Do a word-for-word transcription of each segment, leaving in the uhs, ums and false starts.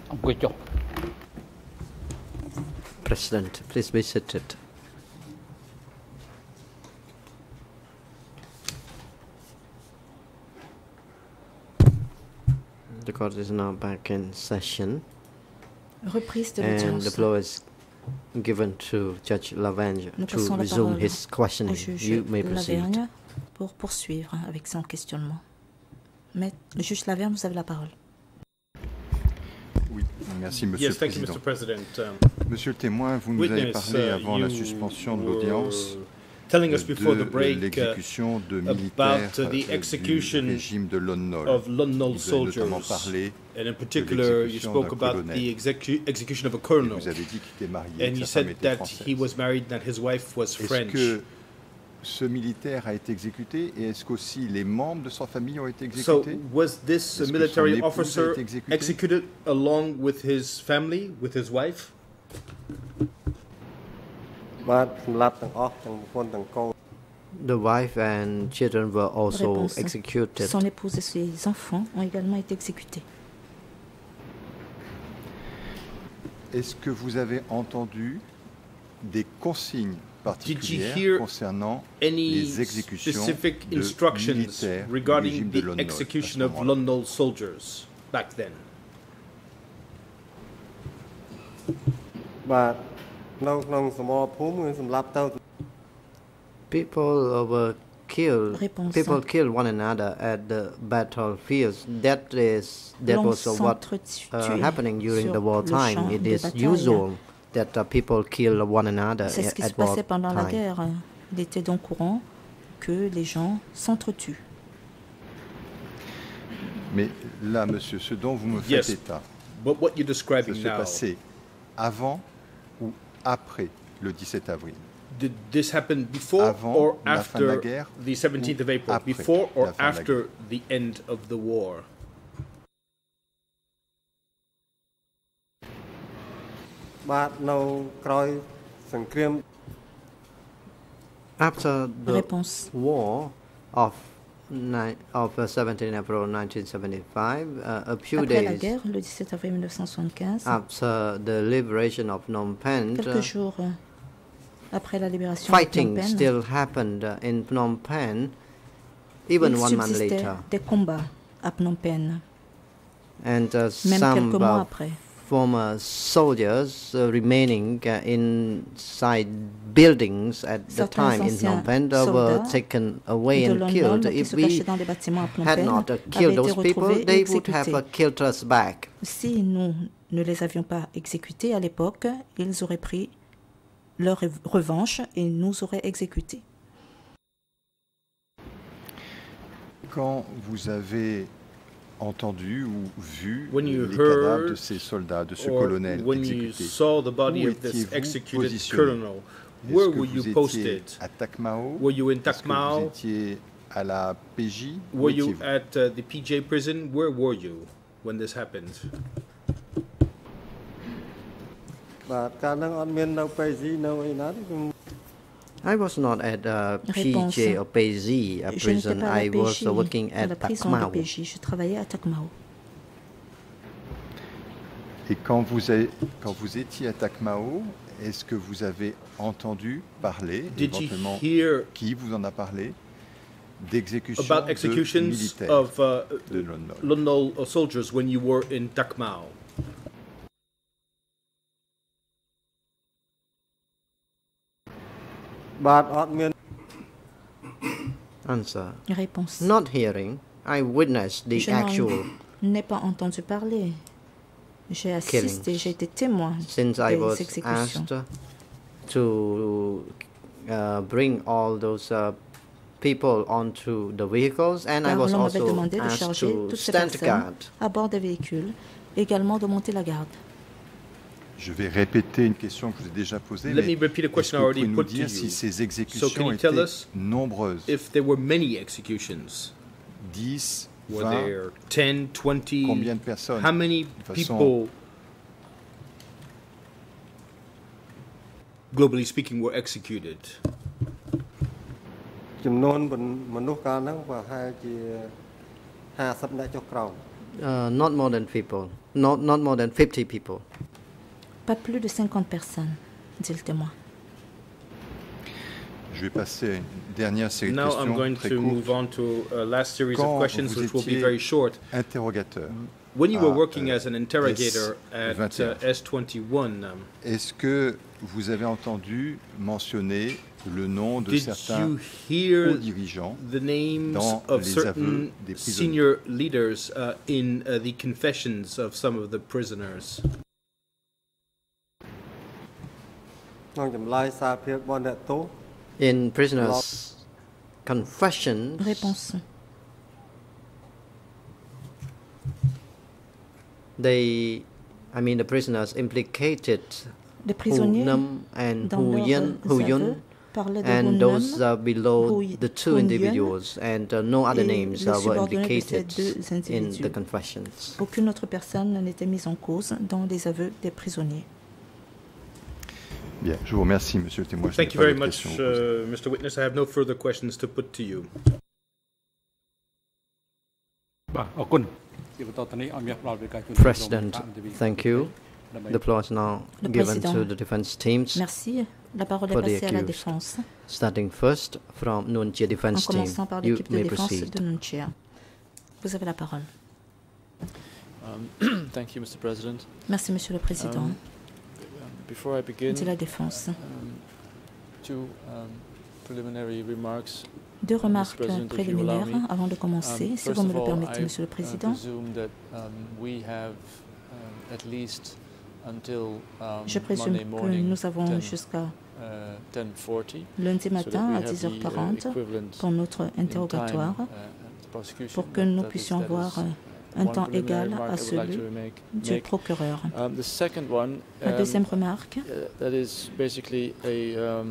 President, please be seated. The court is now back in session. Reprise de and l'audience. the floor is given to Judge Lavergne Nous to passons la resume parole his questioning. au juge You may proceed. Lavergne pour poursuivre avec son questionnement. Mais le juge Lavergne, vous avez la parole. Oui, merci Monsieur Yes, le thank you, Président. Mister President. Um, Monsieur le témoin, vous nous avez witness, parlé uh, avant la you suspension de were l'audience telling de us before the break uh, l'exécution de militaires about uh, euh, the du execution régime de Lon Nol. of Lon Nol Vous avez notamment soldiers, parlé and in particular, you l'exécution spoke d'un about colonel. the execu execution of a Et colonel, vous avez dit qu'il était marié, and que you sa femme said était that française. he was married and that his wife was Est-ce French. que ce militaire a été exécuté et est-ce qu'aussi les membres de sa famille ont été So, exécutés? was this Est-ce que son military épouse a officer été exécutée? executed along with his family, with his wife? The wife and children were also Réponse. executed. Son épouse et ses enfants ont également été exécutés. Est-ce que vous avez entendu des consignes particulières hear concernant Any les exécutions specific de instructions militaires du regarding régime de the Lon Nol à ce execution of moment-là? Lon Nol soldiers back then? People were killed. Réponse. People killed one another at the battlefields. That is that L'on was uh, what s'entretue uh, happening during sur the le wartime. champ It de is bataille. usual that uh, people kill one another C'est ce qui se at passait pendant la wartime. guerre. Il était donc courant que les gens s'entretuent. Mais là, monsieur, ce dont vous me faites Yes. état, But what you're ça describing s'est now, passé avant ou après le dix-sept avril? did this happen before Avant or la fin de la after guerre the seventeenth of April? après Before or la fin de la after the end of the war? After the Réponse. war of ni- of uh, seventeenth April nineteen seventy-five, uh, a few Après la days guerre, le dix-sept avril mille neuf cent soixante-quinze, after the liberation of Phnom Penh, quelques uh, jours euh, après la libération de Phnom fighting Penh, still happened uh, in Phnom Penh, even il one month subsistait later. des combats à Phnom Penh, And uh, même some quelques mois uh, après. former soldiers uh, remaining uh, inside buildings at the Certains time in Phnom anciens Penh uh, were soldats taken away de and Lon killed. Nol qui If se we cachaient dans des bâtiments à Phnom had Penh not uh, avaient killed été those people, retrouvés et they would have uh, exécutés. killed us back. Si nous ne les avions pas exécutés à l'époque, ils auraient pris leur rev- revanche et nous auraient exécutés. Quand vous avez entendu ou vu When you les cadavres de heard ces soldats, de ce Or colonel when you exécuté, saw the body où of this étiez-vous executed positionné? colonel, Est-ce where que were you vous étiez posted? à Takmao? Were you in Est-ce que vous Takmao? étiez à la P J? Où Were you étiez-vous? at uh, the P J prison? Where were you when this happened? I was not at uh, Réponse. P J or P Z uh, Je n'étais prison. pas à I la was P J, uh, working à at la prison de Takmao. P J. Je travaillais à Takmao. Et quand vous, avez- quand vous étiez à Takmao, est-ce que vous avez entendu parler, Did you éventuellement, hear qui vous en a parlé, d'exécution about de executions militaires of uh, de Lon Nol? Lon Nol uh, soldiers when you were in Takmao? Answer. Réponse. Not hearing. I witnessed the Je n'en actual n'ai pas entendu parler. J'ai assisté, Killings. j'ai été témoin since I des was exécutions. asked to uh, bring all those uh, people onto the vehicles, and I Car was l'on m'avait also demandé de asked charger to toutes ces stand personnes guard. à bord des véhicules, également de monter la garde. Je vais répéter une question que je vous ai déjà posée. Let mais me repeat a est-ce question que I vous already pouvez nous put to dire you. si ces So can exécutions you tell étaient us nombreuses? if there were many executions? dix, Were vingt, there ten, twenty? combien de personnes? How many De façon- people, globally speaking, were executed? ចំនួនមនុស្សកាលហ្នឹងប្រហែលជាห้าสิบ អ្នកចុះក្រោម Uh, not more than people. Not not more than fifty people. Pas plus de cinquante personnes, dit le témoin. Je vais passer à une dernière série de Now I'm questions going très to move courtes. on to a last series Quand of questions, vous which will be étiez very short. Interrogateur. When you were à, working euh, as an interrogator S at vingt-et-un. uh, S twenty-one, um, Est-ce que vous avez entendu mentionner le nom de did certains you hear hauts dirigeants the names dans of les certain aveux des prisonniers? senior leaders uh, in uh, the confessions of some of the prisoners? ក្នុងចម្លើយសារភាពរបស់អ្នកទោស In prisoners' confessions, Réponse. they, I mean, the prisoners implicated Les Hu prisonniers, Nam and dans Hu leurs Yen, Hu aveux, Yun, parlaient de Hu and Nam, those uh, below Hu- the two Hu Yun, individuals, and uh, no other et names les uh, were subordonnés de ces implicated deux in the individus. confessions. Aucune autre personne n'était mise en cause dans les aveux des prisonniers. Bien, je vous remercie, monsieur le témoin. Je Thank n'ai you pas very d'autres much, questions à vous poser. uh, Mister Witness. I have no further questions to put to you. បាទអរគុណជាបន្តទៅនេះឲ្យមានផ្ដល់វិការជូន President, thank you. The floor is now Le given président. to the defense teams, Merci. La parole est For the passée à la accused. défense. starting first from Nuon Chea En defense team. commençant par You l'équipe de may défense proceed. de Nunchia. Vous avez la parole. Um, thank you, Mister President. Merci, Monsieur le Président. Um, Before I begin, Dit la défense. um, two um, preliminary remarks. Deux Mister remarques President, if you préliminaires allow me. avant de commencer, Um, si first vous me of le all, permettez, I, Monsieur le uh, Président. presume that um, we have um, at least until um, Je présume Monday que morning, nous avons ten, jusqu'à uh, ten forty, lundi so that matin we à have dix heures the, uh, quarante equivalent pour notre in time, interrogatoire uh, at the prosecution. pour que That- nous that is- puissions that is avoir un one temps preliminary égal remark à I would like celui to make- du make. procureur. Um, the second one, La um, deuxième remarque, uh, that is basically a, um,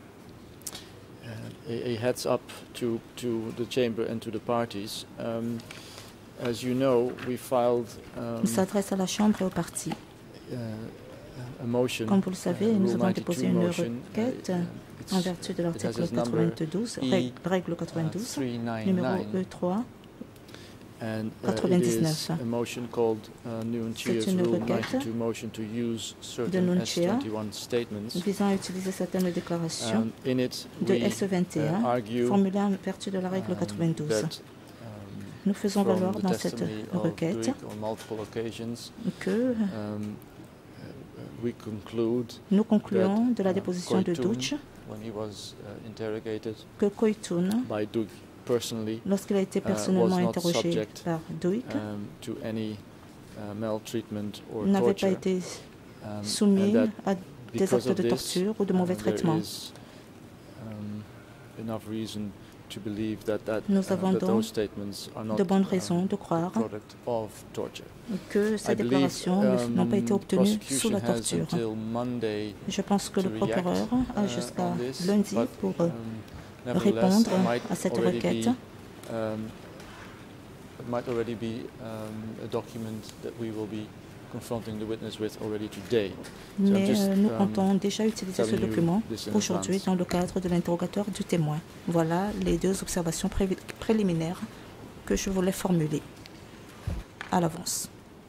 uh, a, a heads up to, to the chamber and to the parties. Um, as you know, we filed um, s'adresse à la Chambre et aux partis. uh, a motion. Comme vous le savez, uh, nous Rule avons déposé une ninety-two motion, requête uh, it's, en vertu de it has l'article its number quatre-vingt-douze, E, règle, règle uh, quatre-vingt-douze, three numéro ninety-nine, E trois. and uh, it quatre-vingt-dix-neuf. is a motion called uh, Nuon Chea's C'est une Rule requête ninety-two motion to use de certain Nuon S Chea twenty-one statements. visant à utiliser certaines déclarations Um, in it, de we S vingt et un uh, argue formulées en vertu de la règle um, quatre-vingt-douze. that, um, Nous faisons from valoir the dans cette testimony of requête Duig on multiple occasions, que um, uh, we conclude nous concluons de la uh, déposition de Koitoun, Duch when he was uh, interrogated que Koitoun, by Duig personally, lorsqu'il a été uh, personnellement was not interrogé subject, par Duig, um, to any uh, maltreatment or n'avait pas torture. été Um, and soumis that à des because actes of de this, torture ou de mauvais uh, there traitements. is, um, enough reason to believe that, that, Nous uh, avons that donc those statements are not de bonnes um, raisons de the croire product of torture. que I ces believe, déclarations ne- um, n'ont pas été obtenues sous la prosecution has torture. until Monday Je pense que to le react, procureur a uh, jusqu'à on this, lundi but, pour um, nevertheless, répondre it might à cette already requête. be, um, it might already be um, a document that we will be confronting the witness with already today. So I'm Mais just, euh, nous um, comptons déjà utiliser ce telling you document this in aujourd'hui advance. dans le cadre de l'interrogatoire du témoin. Voilà les deux observations pré- préliminaires que je voulais formuler à l'avance.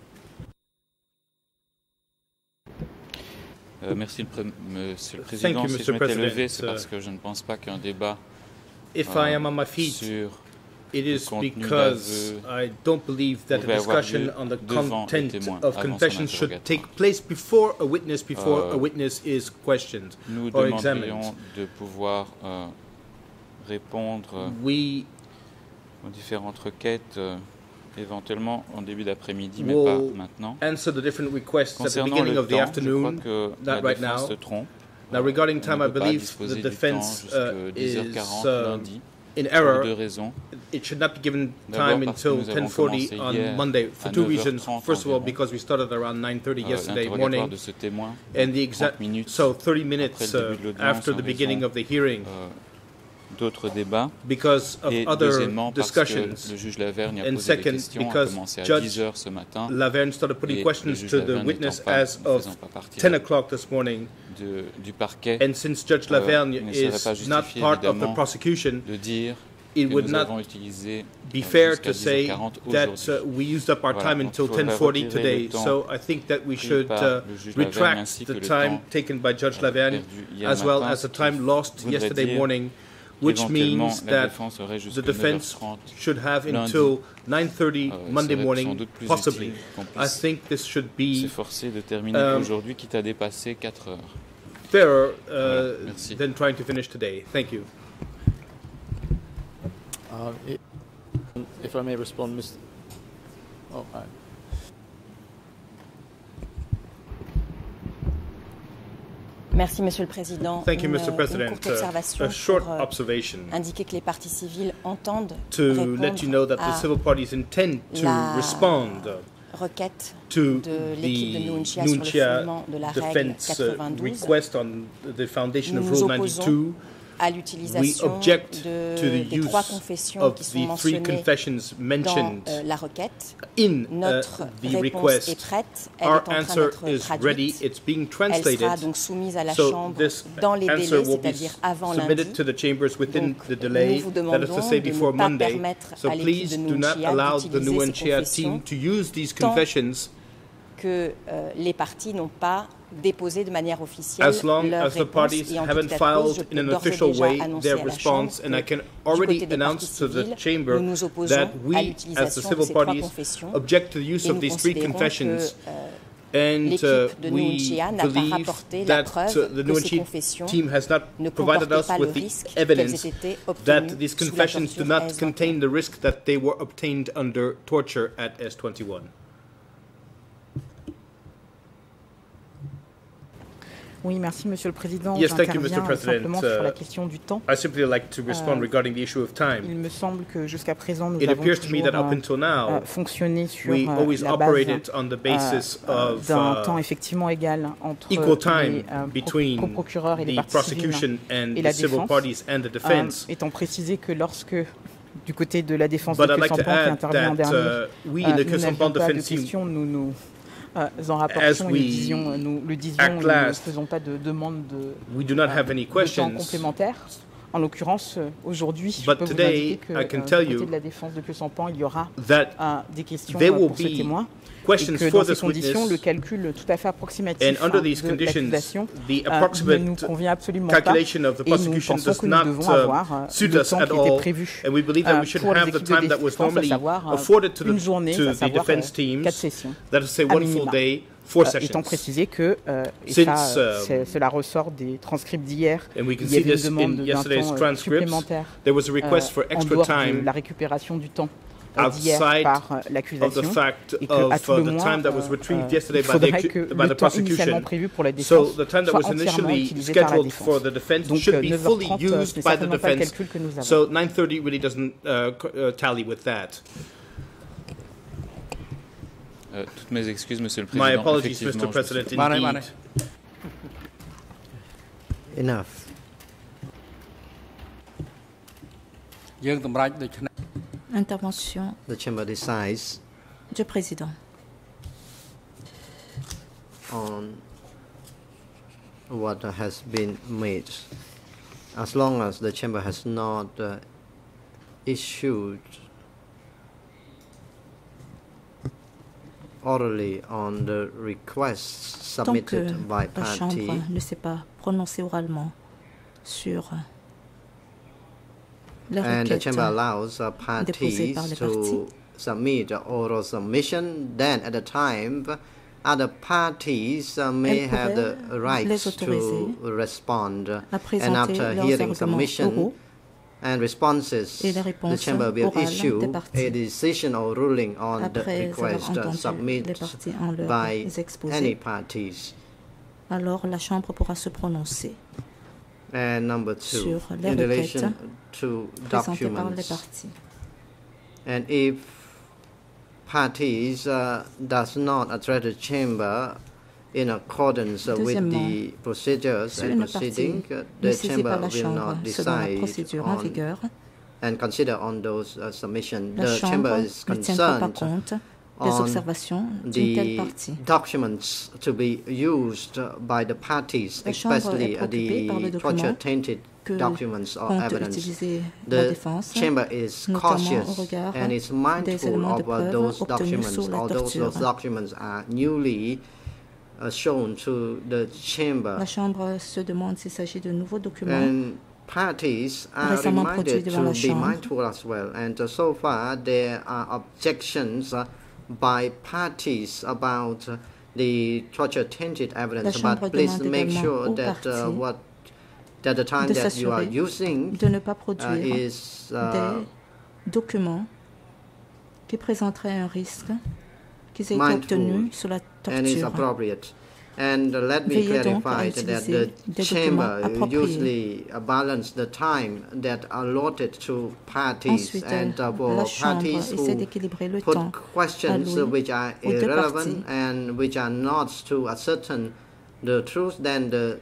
Euh, merci, le pré- Monsieur le Thank Président. you, Si Mister je m'étais levé, President. c'est parce que je ne pense pas qu'un débat If euh, I am on my feet, sur it le is contenu because d'aveux I don't believe that a pouvait avoir discussion lieu on the devant le content témoin of avant son confession should interrogatoire. take place before a witness, before Euh, a witness is questioned nous or demanderions examined. de pouvoir euh, répondre euh, We aux différentes requêtes, euh, éventuellement en début d'après-midi, mais We'll pas maintenant. answer the different requests at the Concernant beginning le of the temps, je afternoon. crois que not la right défense now. se trompe. Now, regarding On time, ne I peut pas believe disposer the du temps defense jusqu'à uh, dix heures is quarante uh, lundi, in pour error. deux raisons. It should not be given D'abord time parce que until nous avons ten forty commencé on hier Monday for à two neuf heures reasons. trente First of all, environ. because we started around nine thirty Euh, yesterday l'interrogatoire morning, de ce témoin, and the exact trente minutes so thirty minutes après le uh, début de l'audience after en the beginning raison, of the hearing, euh, d'autres débats. because of Et other deuxièmement, parce que discussions. le juge Lavergne a And posé second, des questions, a because commencé à Judge dix heures ce matin, Laverne started et putting le questions juge to the Lavergne witness n'étant pas, as ne of faisant pas partie ten o'clock this morning, de, du parquet, and since Judge euh, Laverne il ne serait pas is not justifié part of the évidemment prosecution, de dire it que would nous not avons utilisé be euh, fair jusqu'à to say dix heures quarante that aujourd'hui. uh, we used up our Voilà, time donc until il faudrait ten forty retirer today. le temps So I think that we pris should par uh, le juge Lavergne retract ainsi the que le time temps, taken by Judge euh, Lavergne, perdu hier as well matin, as the ce qui time lost voudrait yesterday dire morning, which éventuellement, means la that défense aurait the jusqu'à defense neuf heures trente should have lundi. until nine thirty Euh, il Monday serait sans morning, doute plus possibly. utile qu'on I puisse think this should be s'efforcer de terminer um, aujourd'hui, quitte à dépasser quatre heures. fairer Voilà, uh, merci. than trying to finish today. Thank you. Uh, i- if I may respond, Mister Oh, hi. Merci, Monsieur le Président. Thank you, Une, Mister une President. courte Uh, observation a short pour euh, observation indiquer que les parties civiles entendent to répondre let you know that the à civil parties intend to la respond requête to de l'équipe de the Nunchia sur le Nunchia fondement de la règle defense uh, quatre-vingt-douze. request on the foundation Nous of nous Rule opposons ninety-two. à We l'utilisation object de, to the des trois use confessions of qui sont the three mentionnées confessions dans mentioned euh, la requête. in uh, Notre the réponse est request. prête, elle Our est en train answer d'être is ready, traduite. it's being Elle translated. sera donc soumise à la So Chambre this dans les answer délais, will be c'est-à-dire avant submitted lundi. to the chambers within Donc, the delay, nous vous that is to demandons say de before ne pas Monday. permettre So à l'équipe please de do not Nunchia allow the d'utiliser ces Nunchia confessions team to use these tant confessions que euh, les parties n'ont pas déposé de manière officielle as long leur as the réponse parties et en tout haven't état de cause, je filed peux in an d'ores et official déjà way annoncer their à la Chambre response, and I que can du already côté des announce parties to the civiles, chamber nous nous opposons that à we, as the l'utilisation de civil ces trois parties, confessions object to the use et of nous these three considérons confessions. que, euh, And uh, l'équipe de we Nunchia n'a pas believe rapporté la that preuve uh, the que ces Nunchia confessions team has not ne provided comportaient us pas le with the risque evidence qu'elles étaient that obtenues these sous la confessions do torture not à S contain the risk that they were obtained under torture at S twenty-one. Oui, merci, Monsieur le Président. Yes, thank you, Mister J'interviens President. simplement sur la Uh, question du temps. I simply like to respond Euh, regarding the issue of time. Il me semble que jusqu'à présent, nous It avons appears to me toujours that up euh, until euh, now, fonctionné sur we euh, always la base operated on the basis euh, of d'un uh, temps effectivement égal entre equal time les euh, pro- between coprocureurs et les the parties prosecution civiles and et the la civil défense. parties and the Euh, defense. étant précisé que lorsque, du côté de la défense But de I'd like to Sampan qui add intervient en that dernier, uh, we euh, in the nous Sampan n'avions pas de defense team, questions, nous nous euh, en as rapportions et we nous disions, nous le disions, act nous ne last, faisons pas de demande de, we do not have any de temps questions. complémentaire. En l'occurrence, euh, aujourd'hui, je But peux vous today, indiquer que I can euh, tell du côté you de la défense de Sampan, il y aura that euh, des questions there euh, will pour ce be témoin. Et questions que for dans ces this conditions, le witness, calcul tout à fait approximatif and under hein, these de conditions, l'accusation the euh, ne nous approximate convient absolument pas. calculation of the Et nous prosecution pensons does que nous not devons uh, avoir euh, suit le us temps at qui était all, prévu and we believe that euh, we should pour les have the équipes de time that was défense, à normally savoir euh, afforded to une the, journée, to à the savoir defense euh, teams. quatre sessions. That is to say, à one minima. full day, four Euh, sessions. étant précisé que, euh, et Since, ça, euh, um, c'est- cela ressort des transcripts d'hier, And we can il y see avait une this demande in d'un yesterday's temps euh, transcripts. supplémentaire There was a request euh, for en extra dehors de time la récupération du temps euh, d'hier outside par euh, of the l'accusation. fact Et que, à of tout uh, le the moins, time that was euh, retrieved euh, yesterday il by the, faudrait acu- que by le the temps initialement prosecution. prévu pour la So défense the time that soit was entièrement initially utilisé par la scheduled défense. for the defense Donc should euh, be neuf heures fully trente, euh, ce n'est used by the certainement pas le defense. calcul que nous avons. So nine thirty really doesn't uh, co- uh, tally with that. Euh, toutes mes excuses, Monsieur le My Président. apologies, Effectivement, Mister je me suis- President, Mane, indeed. mane. Enough. យើងតម្រាច់ដូច្នេះ Intervention The chamber decides du président. on what has been made. As long as the chamber has not uh, issued orally on the requests Tant que submitted by la party, Chambre ne s'est pas prononcée oralement sur la and the requête chamber allows uh, déposée parties par les to parties, submit a oral submission, then at the time other parties uh, may Elle have the pourrait right les autoriser to respond, à and présenter after leurs hearing arguments submission oraux and responses, et les the réponses chamber will orales issue des parties. a decision or ruling on the Après avoir request uh, entendu les submitted parties en leur by any exposé, parties. alors la Chambre pourra se prononcer And number two, sur les in requêtes relation to présentées par les documents, parties. and if parties uh, does not address the chamber in accordance uh, with the procedures Si and une proceeding, partie uh, ne the saisit chamber pas la will Chambre not selon la decide procédure en on vigueur, and consider on those uh, submissions. la The chamber Chambre is ne tiendra pas concerned compte des on observations d'une telle the partie. documents to be used by the parties, La Chambre est especially préoccupée par le the document torture-tainted que documents or compte evidence. utiliser la The défense, chamber is notamment au cautious regard and is des mindful éléments de of uh, preuve those obtenus documents, sous la although torture. those documents are newly uh, shown to the chamber. La Chambre se demande s'il s'agit de nouveaux documents And parties are récemment produits reminded devant to la be Chambre. mindful as well. And uh, so far, there are objections uh, by parties about uh, the torture-tainted La evidence. Chambre But please demande make également sure aux that uh, parties what that the time de that you are s'assurer using de ne pas uh, produire is uh, des documents qui présenteraient un risque qu'ils aient été mindful obtenus sous la and is torture. appropriate. And uh, let me Veillez donc à clarify that utiliser the des chamber documents appropriés. usually uh, balance the time that allotted to parties. Ensuite, And uh, for la Chambre parties essaie who d'équilibrer le put temps questions alloué which are aux deux irrelevant parties. and which are not to ascertain the truth, then the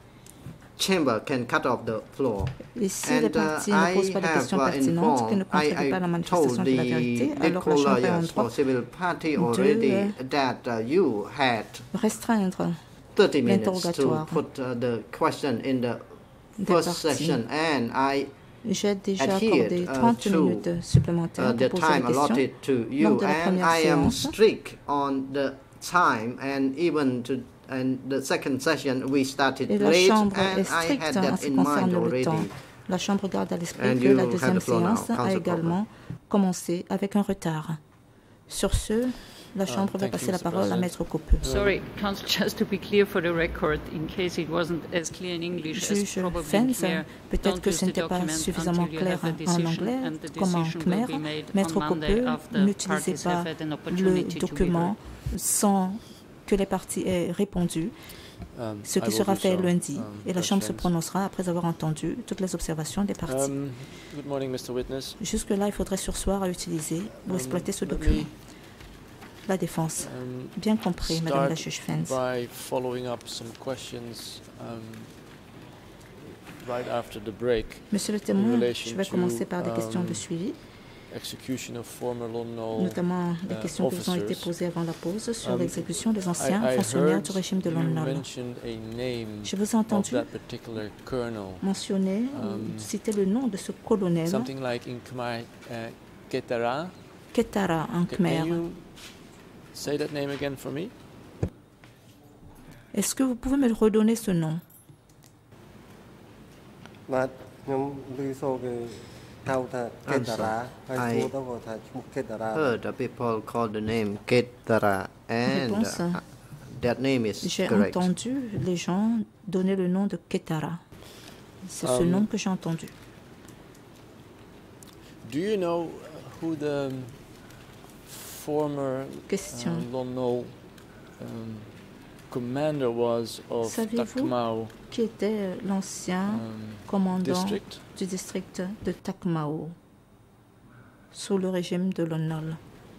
chamber can cut off the floor. Et si les And uh, parties ne posent I pas de have questions uh, pertinentes qui ne informed, contribuent pas à la I, I manifestation told de la the vérité, alors legal la Chambre est en lawyers droit for civil party de, already euh, that uh, you had restreindre thirty minutes to l'interrogatoire put uh, the question in the des first parties. session, and I J'ai déjà adhered accordé uh, trente to minutes supplémentaires uh, the pour poser time les questions. allotted to Lors you, de la and première I am séance, strict on the time, and even to and the second session we started et la late, Chambre and est I stricte had en that ce qui in mind concerne le already. temps. La Chambre garde à l'esprit And que you la have deuxième the floor now, séance a Councillor également commencé avec un retard. Sur ce, la Chambre va thank passer you, la Mister parole à President. Maître Coppeux. Sorry, Council, just to be clear for the record, in case it wasn't as clear in English as Juge probably in Fens, Khmer, peut-être don't que use ce the n'était pas document suffisamment until you clair have a en decision, anglais and the comme en decision will khmer. be made Maître on Monday Coppeux, after n'utilisez parties pas have had an le opportunity to be document heard. sans que les parties aient répondu, Um, ce I qui will sera do fait so, lundi. um, Et la Judge Chambre se Fens. prononcera après avoir entendu toutes les observations des parties. Um, good morning, Mister Witness. Jusque-là, il faudrait sursoir à utiliser ou Um, exploiter ce let document. me, La défense. um, Bien compris, Madame la start juge Fens. by following up some questions um, right after the break. Monsieur le in témoin, relation je vais to, commencer par des questions de um, suivi, execution of former Lon Nol notamment des uh, questions qui vous ont été officers. posées avant la pause sur Um, l'exécution des I, anciens I fonctionnaires heard du régime de you Lon Nol. mentioned a name Je vous ai of entendu that particular colonel. mentionner, Um, citer le nom de ce colonel, Something like in Khmer, uh, Ketara. Ketara en Ca- khmer. Can you say that name again for me? Est-ce que vous pouvez me redonner ce nom? បាទខ្ញុំឮសូរគេហៅថាកេតារាហើយសួរទៅគាត់ថាឈ្មោះកេតារា heard the people call the name Ketara, and Réponse. uh, that name is J'ai correct. entendu les gens donner le nom de Ketara. C'est ce Um, nom que j'ai entendu. Do you know who the former Question. uh, Lon Nol um, commander was of Savez-vous Takmao qui était l'ancien um, commandant district? du district de Takmao sous le régime de Lon Nol?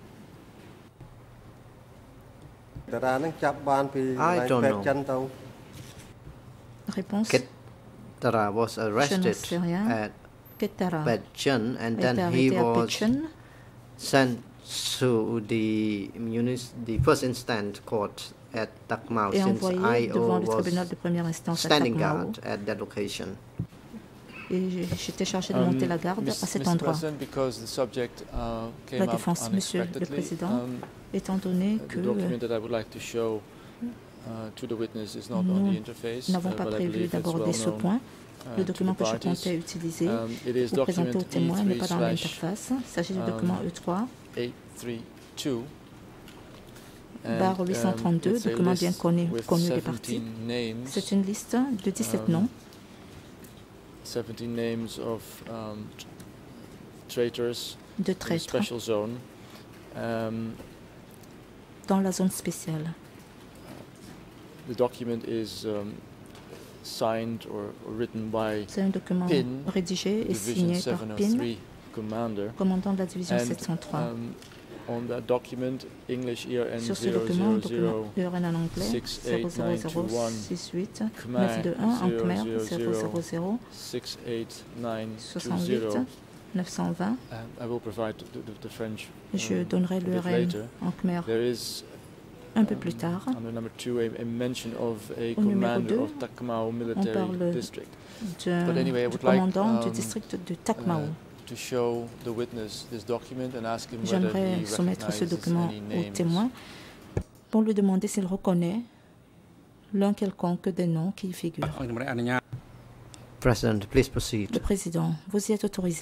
តារាហ្នឹងចាប់បានពី I កន្លែង don't ពេទ្យ know. ចិនទៅ Réponse. Ketara was arrested sais rien. at Ketara Pechon, and a été then he arrêté à was Pechen sent to the munis- the first instant court at Takmao, et since envoyé I O devant le was tribunal de première instance à standing Takmao. guard at that location. Et j'étais chargé de Um, monter la garde Miss- à cet Mister endroit. President, because the subject uh, came La up défense, Monsieur le unexpectedly, Président, um, étant donné the que document that I would like to show uh, to the witness is not on nous the interface, n'avons uh, pas but I prévu believe it's d'aborder well ce known, point, uh, le to document the que je parties. comptais utiliser Um, it is ou présenter document aux témoins n'est E pas dans three l'interface. Il s'agit du um, document E trois, eight three two. barre huit cent trente-deux, it's a document bien list connu, with connu des parties. seventeen names, C'est une liste de dix-sept Um, noms, seventeen names of um, t- traitors de in the traîtres special zone. Um, dans la zone spéciale. the document is um, signed or, or written by C'est un document Pin, rédigé et Division signé par seven oh Pin, three commander. commandant de la division And sept cent trois. um, on that document, English E R N Sur ce zero document, zero document zero, E R N en anglais, six zéro eight zéro nine zéro two one, six huit Khmer neuf deux un, en zéro Khmer zéro zéro zéro zéro six eight nine two soixante-huit zero, neuf cent vingt. Um, I will provide the, the, the French. Je um, donnerai a bit l'U R L later. en khmer There is un peu um, plus tard. under number two, a, a mention of a Au numéro commander deux, of Takmao on military parle district. de- But anyway, I du would like, commandant du um, district de Takmao. uh, to show the witness this document and ask him whether J'aimerais he soumettre ce recognizes document any au names. témoin pour lui demander s'il reconnaît l'un quelconque des noms qui y figurent. អង្គជំរះអនុញ្ញាត President, please proceed. Le président, vous y êtes autorisé.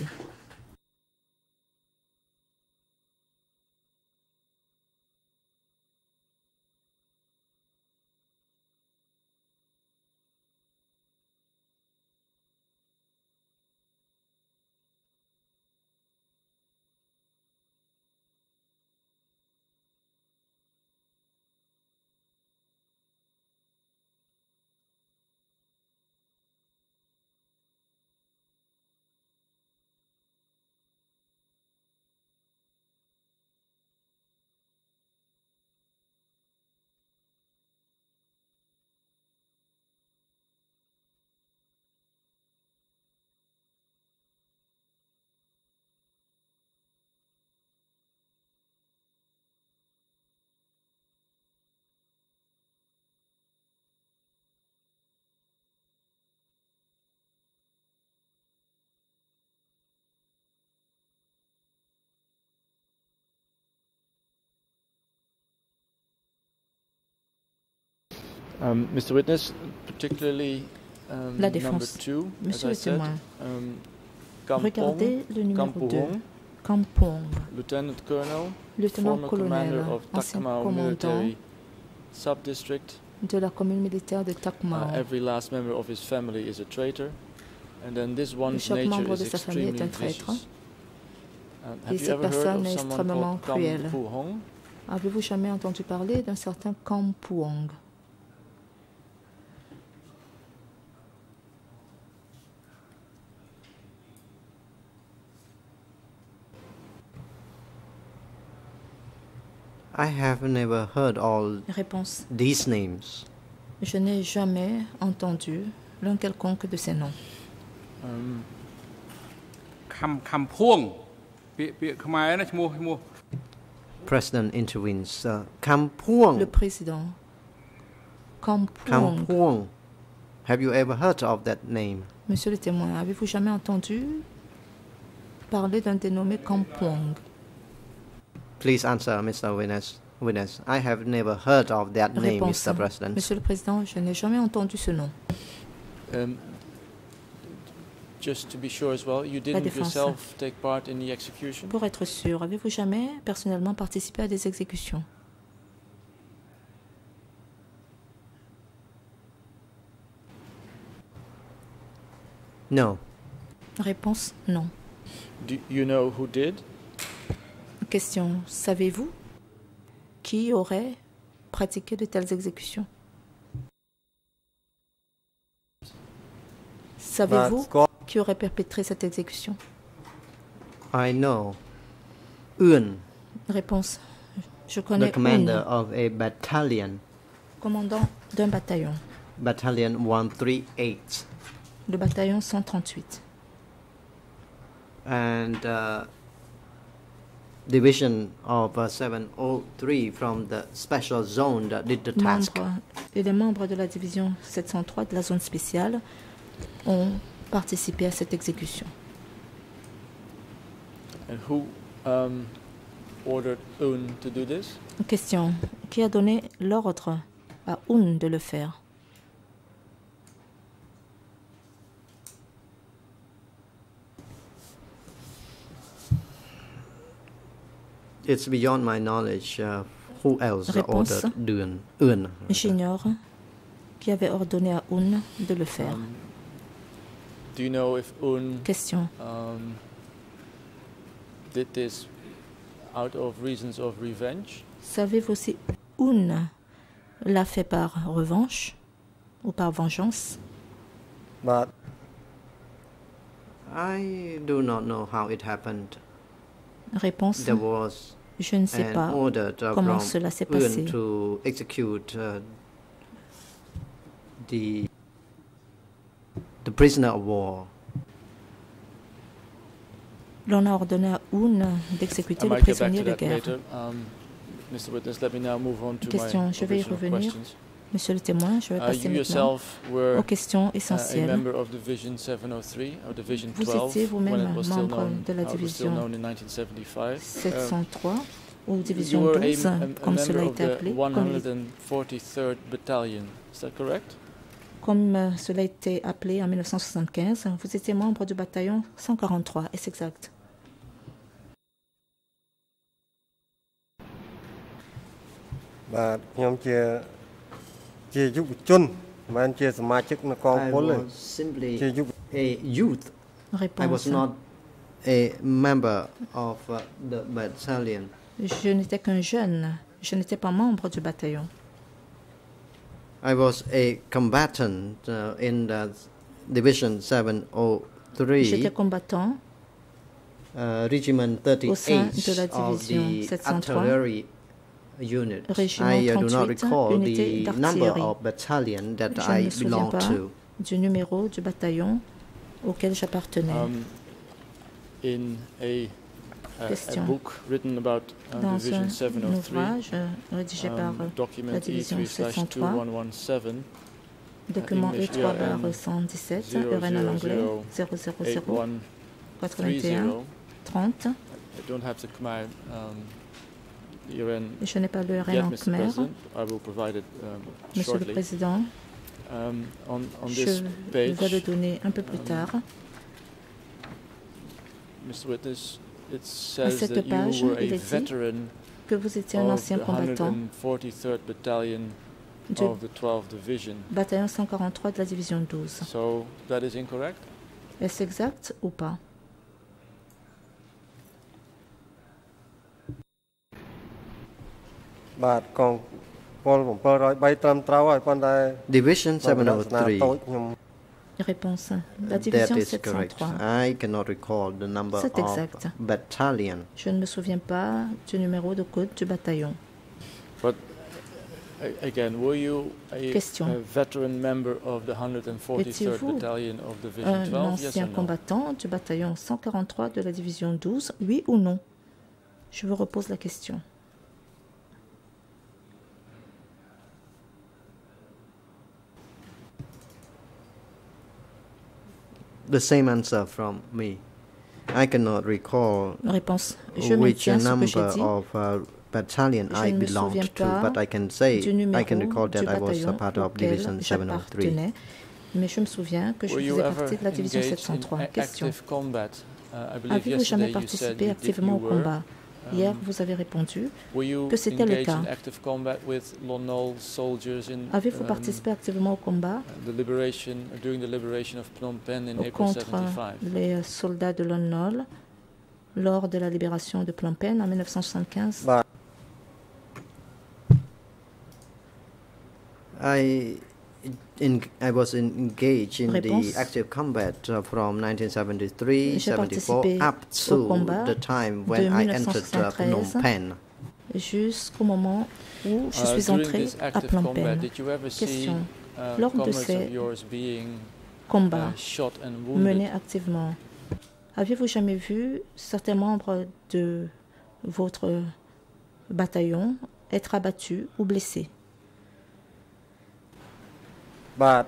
Um, Mister Witness, particularly um, La number défense. two, as Monsieur I le said, témoin, um, Kampong, regardez le numéro deux. Kampuhong, Kampong, Lieutenant Colonel, lieutenant former commander colonel, of ancien Takmao commandant military sub-district. de la commune militaire de Uh, Takmao. every last member of his family is a traitor, and then this one's Chaque nature membre is de sa famille est extremely un traître. vicious. Um, Et have you cette ever heard personne of est someone extrêmement called cruelle. Kampuhong? Avez-vous jamais entendu parler d'un certain Kampuong? I have never heard all Réponse. these names. Je n'ai jamais entendu l'un quelconque de ces noms. Um, ខំខំភួងពាក្យពាក្យខ្មែរណាឈ្មោះឈ្មោះ President intervenes. Uh, Kampuong. Le président. Kampuong. Kampuong. Have you ever heard of that name? Monsieur le témoin, avez-vous jamais entendu parler d'un dénommé Kampuong? Please answer, Mister Witness. Witness. I have never heard of that name, Réponse. Mister President. Monsieur le président, je n'ai jamais entendu ce nom. um, just to be sure as well, you didn't défense. yourself take part in the execution? Pour être sûr, avez-vous jamais personnellement participé à des exécutions? No. Réponse non. Do you know who did? Question, savez-vous qui aurait pratiqué de telles exécutions? Savez-vous qui aurait perpétré cette exécution? I know. Un, Réponse, je the connais commander une, of a battalion, commandant d'un bataillon, battalion one thirty-eight, le bataillon cent trente-huit, and uh, division of uh, seven oh three from the special zone that did the task. membres, et les membres de la division sept cent trois de la zone spéciale ont participé à cette exécution. And who um, ordered Un to do this? Question, qui a donné l'ordre à Un de le faire? It's beyond my knowledge. Uh, who else Réponse. ordered Duan? Un. J'ignore qui avait ordonné à Un de le faire. Um, do you know if Un Question, um, did this out of reasons of revenge? savez-vous si Un l'a fait par revanche ou par vengeance? បាទ I do not know how it happened. Réponse, There was je ne sais an pas order uh, comment from cela s'est passé. Un to execute uh, the the prisoner of war. L'on a ordonné à Hoon d'exécuter I les might get back prisonniers to de that guerre. later. Um, Mister Witness, let me now move on to Question, my je vais y original revenir. questions. Monsieur le témoin, je vais Uh, passer you maintenant yourself were aux questions uh, a essentielles. member of Division seven oh three, or Division Vous twelve, étiez when vous-même it was still membre known, de la how it was still division known in nineteen seventy-five. sept Uh, cent trois ou you division were a, douze, a, a comme cela a member of été the appelé, comme, one hundred forty-third Battalion. Is that correct? comme euh, cela a été appelé en mille neuf cent soixante-quinze. Vous étiez membre du bataillon cent quarante-trois, est-ce exact? Bah, ខ្ញុំជាជាយុវជនមិនមែនជាសមាជិកនៅកង I ពលទេ was simply ជាយុវ a youth. I was Réponse. not a member of uh, the battalion. Je n'étais qu'un jeune. Je n'étais pas membre du bataillon. I was a combatant uh, in the Division seven oh three, J'étais combattant uh, Regiment au sein de la thirty-eight of division the sept cent trois, artillery unit. Régiment I uh, do not trente-huit, recall unité the number d'artillerie. of battalion that Je ne I me souviens belonged pas to. du numéro du bataillon auquel j'appartenais. Um, in a, a, a Question. book written about uh, Dans Division un seven oh three, ouvrage euh, rédigé par um, euh, document la E division three sept slash cent two trois, one one seven, document English E trois I R N cent dix-sept, zero U R N en zero anglais, zero zéro zéro eight zéro one three quatre-vingt-et-un zero. trente. I don't have the Khmer um, E R N Je n'ai pas le R N yet, en Mister Khmer. President. I will provide it um, Monsieur le shortly. Président, Um, on, on je this page, vais le donner un peu plus um, tard. Mister Witness, it says cette that page, you were il a est dit veteran Que vous étiez un of ancien the combattant one hundred forty-third Battalion du of the twelfth Division. bataillon cent quarante-trois de la division douze. So that is incorrect? Est-ce exact ou pas? បាទកងពលseven oh threeត្រឹមត្រូវហើយប៉ុន្តែ Division seven oh three. តូចខ្ញុំ Réponse. La That division is correct. sept cent trois. I cannot recall the number C'est exact. of battalion. Je ne me souviens pas du numéro de code du bataillon. But a- again, were you a, Question. a veteran member of the one hundred forty-third Étiez-vous Battalion of Division Un twelve? Yes or ancien no? combattant du bataillon cent quarante-trois de la division douze, oui ou non? Je vous repose la question. The same answer from me. I cannot recall Réponse. Je me which tiens à ce que number j'ai dit. of uh, battalion Je I ne me souviens belonged to, pas but I can say du I numéro can recall du that I was a bataillon part of auquel Division seven oh three. j'appartenais, mais je me souviens que je Were you faisais ever partie de la division engaged sept cent trois. in Question. active combat? Uh, I believe Avez-vous yesterday jamais you said participé you did- activement au you were. combat? Hier, Um, vous avez répondu Were you que c'était le engaged cas. in active combat with Lon Nol soldiers in Avez-vous um, participé activement au combat the liberation during the liberation of Phnom Penh in April contre seventy-five? les soldats de Lon Nol lors de la libération de Phnom Penh en mille neuf cent soixante-quinze? Bah. I in, I was in, engaged in Réponse. the active combat uh, from nineteen seventy-three J'ai seventy-four participé up au to combat the time de when I entered uh, Phnom mille neuf cent soixante-treize Penh. Jusqu'au moment où je Uh, suis during entré this à active Phnom combat, Penh. did you ever see Question. uh, Lors de comrades ces of yours being Combat uh, shot and wounded? mené activement. Avez-vous jamais vu certains membres de votre bataillon être abattus ou blessés? បាទ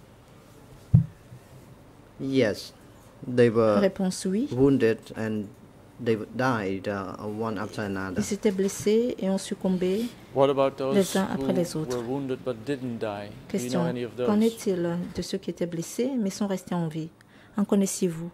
Yes, they were Réponse oui. wounded and they died uh, one after another. Ils étaient blessés et ont succombé. What about those Les uns après who les autres. were wounded but didn't die? Do you know Question. any of those? Qu'en est-il de ceux qui étaient blessés mais sont restés en vie? En connaissiez-vous?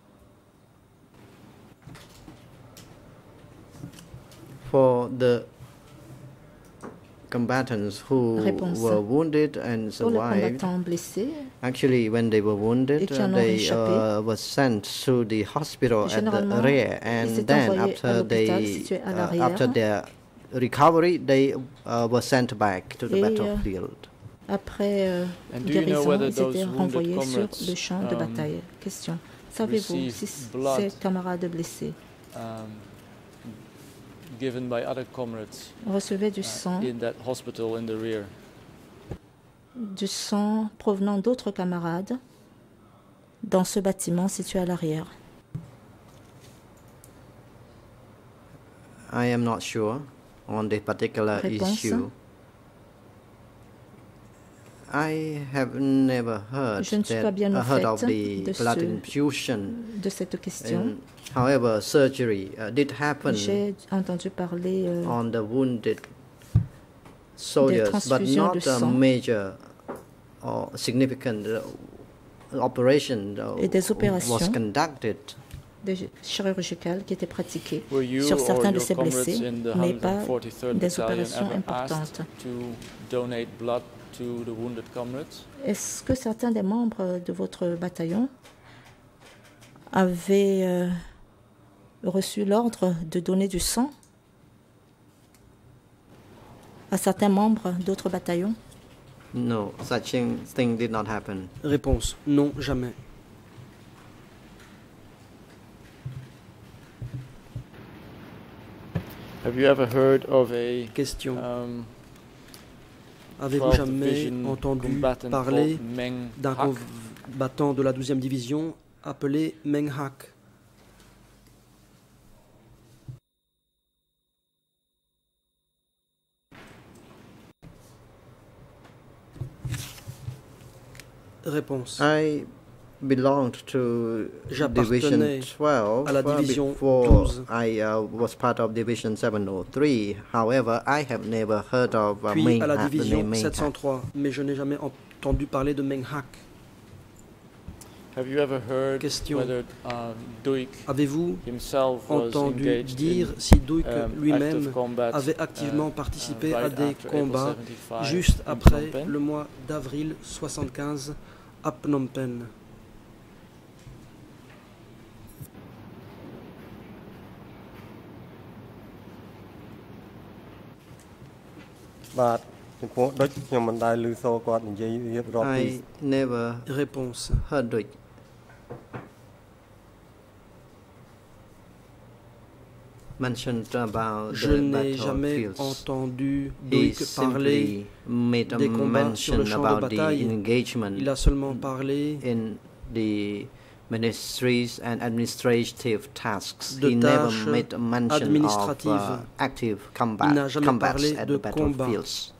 For the combatants who Réponse. were wounded and Pour les survived, combattants blessés, actually when they were Et wounded, qui uh, en ont they réchappé. uh, were sent to the hospital at the Généralement, rear, ils and étaient then envoyés à after l'hôpital they situé à uh, l'arrière. after their recovery, they uh, were sent back to the Et, euh, battlefield. après euh, And do you know guérison, whether ils those étaient wounded renvoyés sur comrades, le champ de um, bataille. Question. Savez-vous si received blood ces camarades blessés um, given by other comrades recevaient du uh, sang, in that hospital in the rear? du sang provenant d'autres camarades dans ce bâtiment situé à l'arrière? I am not sure on this particular Réponse. issue. I have never heard, Je ne suis that, pas bien au uh, heard fait of the de, blood ce, infusion. de cette question. And, however, surgery uh, did happen J'ai entendu parler euh, on the wounded soldiers, but transfusions de not a sang. major or significant uh, operation uh, Et des was opérations conducted. des chirurgicales qui étaient pratiquées Were you sur certains or de your ces comrades blessés, in the mais one pas hundred forty-third des Battalion opérations ever importantes. asked to donate blood to the wounded comrades? Est-ce que certains des membres de votre bataillon avaient euh, reçu l'ordre de donner du sang à certains membres d'autres bataillons? No, such thing, thing did not happen. Réponse. Non, jamais. Have you ever heard of a Question. um, Avez-vous twelfth jamais Division entendu combatant parler called Meng d'un Hak? combattant de la douzième division appelé Meng Hak? Réponse. I belonged to Division J'appartenais twelve à la uh, division before douze. I uh, was part of Division seven oh three. However, I have never heard of uh, Puis Meng à la Hak, the name division Meng sept cent Hak. trois, mais je n'ai jamais entendu parler de Meng Hak. Have you ever heard Question. whether um, Duik Avez-vous himself was entendu engaged dire in si Duik um, lui-même active combat, avait activement uh, participé uh, à right des after combats April seventy-five juste in après Phnom Penh? le mois d'avril soixante-quinze à Phnom Penh? I never Réponse. heard it. Mentioned about Je the n'ai jamais battlefields. entendu He Duik parler simply made a des combats sur mention le champ de about the bataille. engagement Il a seulement parlé in the ministries and administrative tasks. de He never tâches made a mention of administratives. uh, active Il combat, n'a jamais combats parlé at de the combat. battlefields.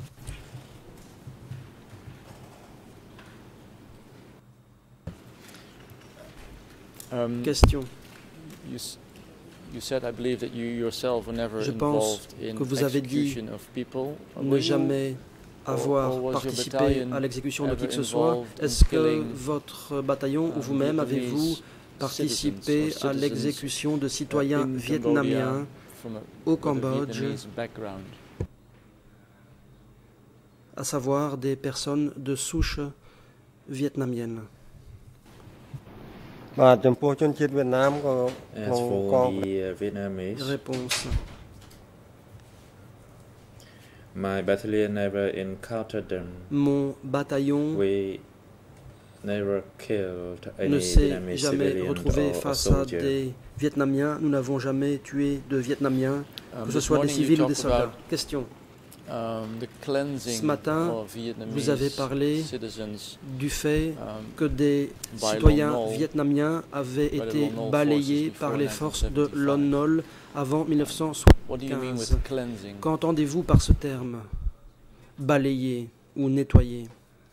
Um, Question. You, s- you said, I believe, that you yourself were never Je pense involved in que vous avez dit execution of people. ne Were you- jamais or- avoir or was your participé battalion à l'exécution de qui ever que ce soit. involved in Est-ce que killing, votre bataillon ou um, vous-même Vietnamese avez-vous citizens participé or à citizens, l'exécution de uh, citoyens in vietnamiens Cambodia from a- au with a Cambodge, Vietnamese background? à savoir des personnes de souche vietnamienne? As for the uh, Vietnamese, Réponse. my battalion never encountered them. Mon bataillon We never killed ne any s'est Vietnamese jamais civilian retrouvé or face à soldier. des Vietnamiens. Nous n'avons jamais tué de Vietnamiens, Um, que ce this soit des morning you civils ou des talked soldats. about, Question. um, the cleansing Ce matin, of Vietnamese vous avez parlé citizens, du fait um, que des by citoyens Lon Nol, vietnamiens avaient by the été Lon Nol balayés forces par before les forces de nineteen seventy-five. Lon Nol avant mille neuf cent What do you mean soixante-quinze. with cleansing? Qu'entendez-vous par ce terme? Balayer ou nettoyer?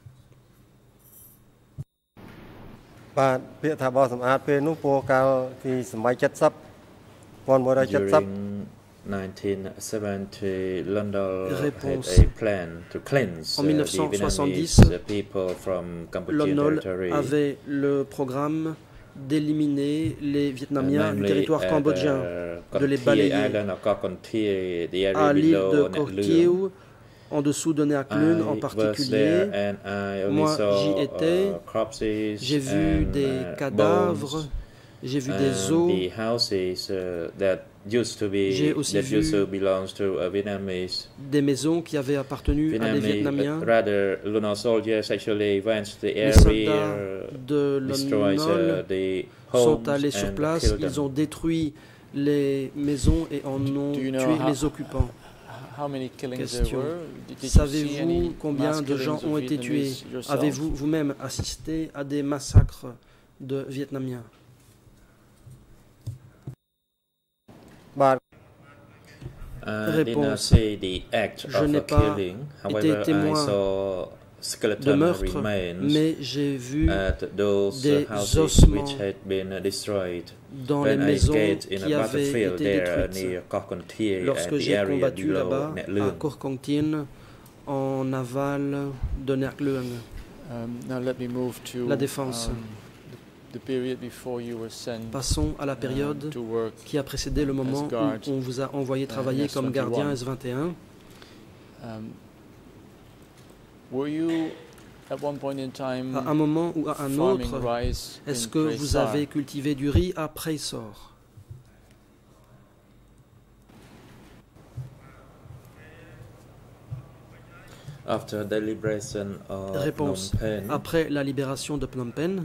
បាទពាក្យថាបោសសម្អាតពេលនោះពោលកាលពីសម័យ70 1970 nineteen seventy, London Réponse. had a plan to cleanse En uh, mille neuf the cent Vietnamese soixante-dix, uh, people from Cambodian Lon Nol territory. avait le programme d'éliminer les Uh, Vietnamiens du namely territoire at, cambodgien, uh, de les Kon Thie balayer Island or Kok Kon Thie, the area à l'île below de Net Koh Luang. Kieu, en dessous de Neak Luon en I was particulier. there and I only Moi, saw, j'y étais. uh, corpses J'ai vu and, des uh, cadavres, bones j'ai vu des and os, the houses uh, that used to be J'ai aussi that vu used to belongs to uh, Vietnamese. des maisons qui avaient appartenu à des Vietnamese, Vietnamiens. uh, rather, Lunar soldiers actually went to the Les area, soldats de Lon destroyed uh, Nol the sont homes allés sur and place, killed ils them. ont détruit les maisons et en ont Do you know tué how- les occupants. How many killings there Question. were? Did, did you see any Savez-vous combien mass de gens killings of ont été tués? Vietnamese yourself? Avez-vous vous-même assisté à des massacres de Vietnamiens? Réponse. Je n'ai pas été témoin de meurtre, mais j'ai vu des ossements dans les maisons qui avaient été détruites lorsque j'ai combattu là-bas à Korkontin, en aval de Nerklung. La défense. Passons à la période qui a précédé le moment où on vous a envoyé travailler comme gardien S vingt et un. À un moment ou à un autre, est-ce que vous avez cultivé du riz à Preysor? Réponse. Après la libération de Phnom Penh,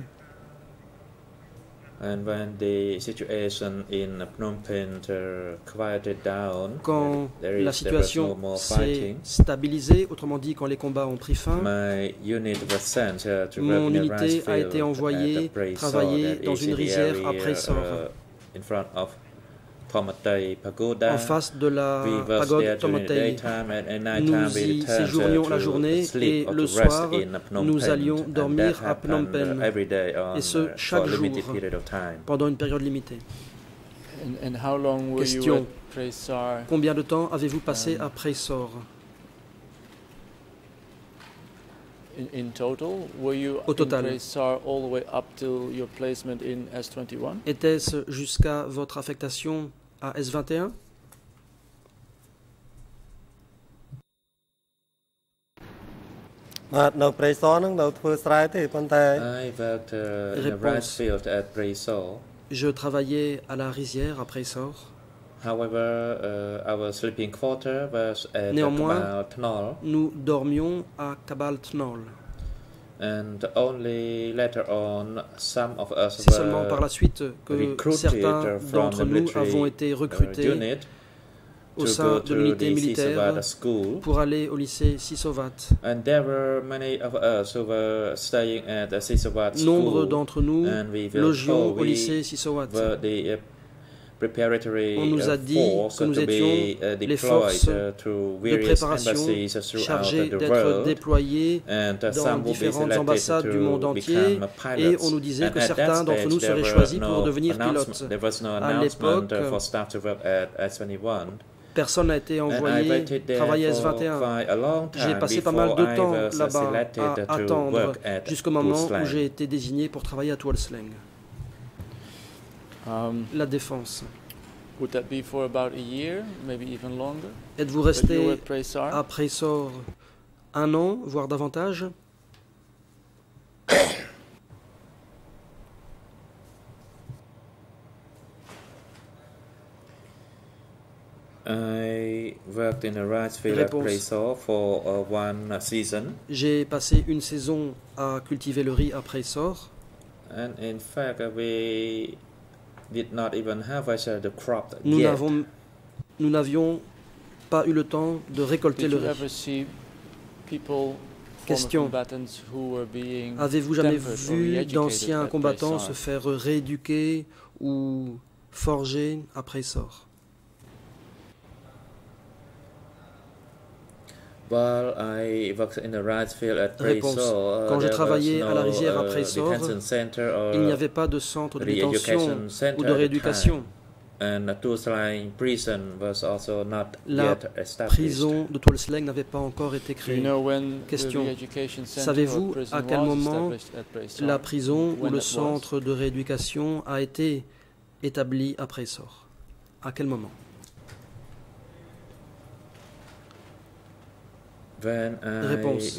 And when the situation in Phnom Penh uh, quieted down, quand there is, la situation no s'est stabilisée, autrement dit quand les combats ont pris fin, my unit was sent, uh, to mon unité a été envoyée travailler dans une rizière à Preysor, uh, in front of Thomatay Pagoda. En face de la pagode Thomatay. Nous y séjournions la journée et le soir, nous allions dormir à Phnom Penh, et ce, chaque jour, pendant une période limitée. Question. Combien de temps avez-vous passé à Preysor? Au total. Était-ce jusqu'à votre affectation à S vingt et un? Réponse. Je travaillais à la rizière à Preysor. Néanmoins, nous dormions à Kabal Thnol. C'est seulement par la suite que certains d'entre nous avons été recrutés au sein de l'unité militaire pour aller au lycée Sisovat. Nombre d'entre nous logions au lycée Sisovat. On nous a dit que nous étions les forces de préparation chargées d'être déployées dans différentes ambassades du monde entier, et on nous disait que certains d'entre nous seraient choisis pour devenir pilotes. À l'époque, personne n'a été envoyé travailler à S vingt et un. J'ai passé pas mal de temps là-bas à attendre jusqu'au moment où j'ai été désigné pour travailler à Tuol Sleng. Um, la défense. Êtes-vous resté à Preysor un an, voire davantage? J'ai passé une saison à cultiver le riz à Preysor. And in fact, we did not even have the crop nous yet. n'avons, nous n'avions pas eu le temps de récolter le riz. Question. Avez-vous jamais vu d'anciens combattants se faire rééduquer ou forger à Preysor? Réponse. Quand je travaillais à la rizière à Preysor, il n'y avait pas de centre de détention ou de rééducation. La prison de Tuol Sleng n'avait pas encore été créée. Question. Savez-vous à quel moment la prison ou le centre de rééducation a été établi à Preysor? À quel moment? Réponse.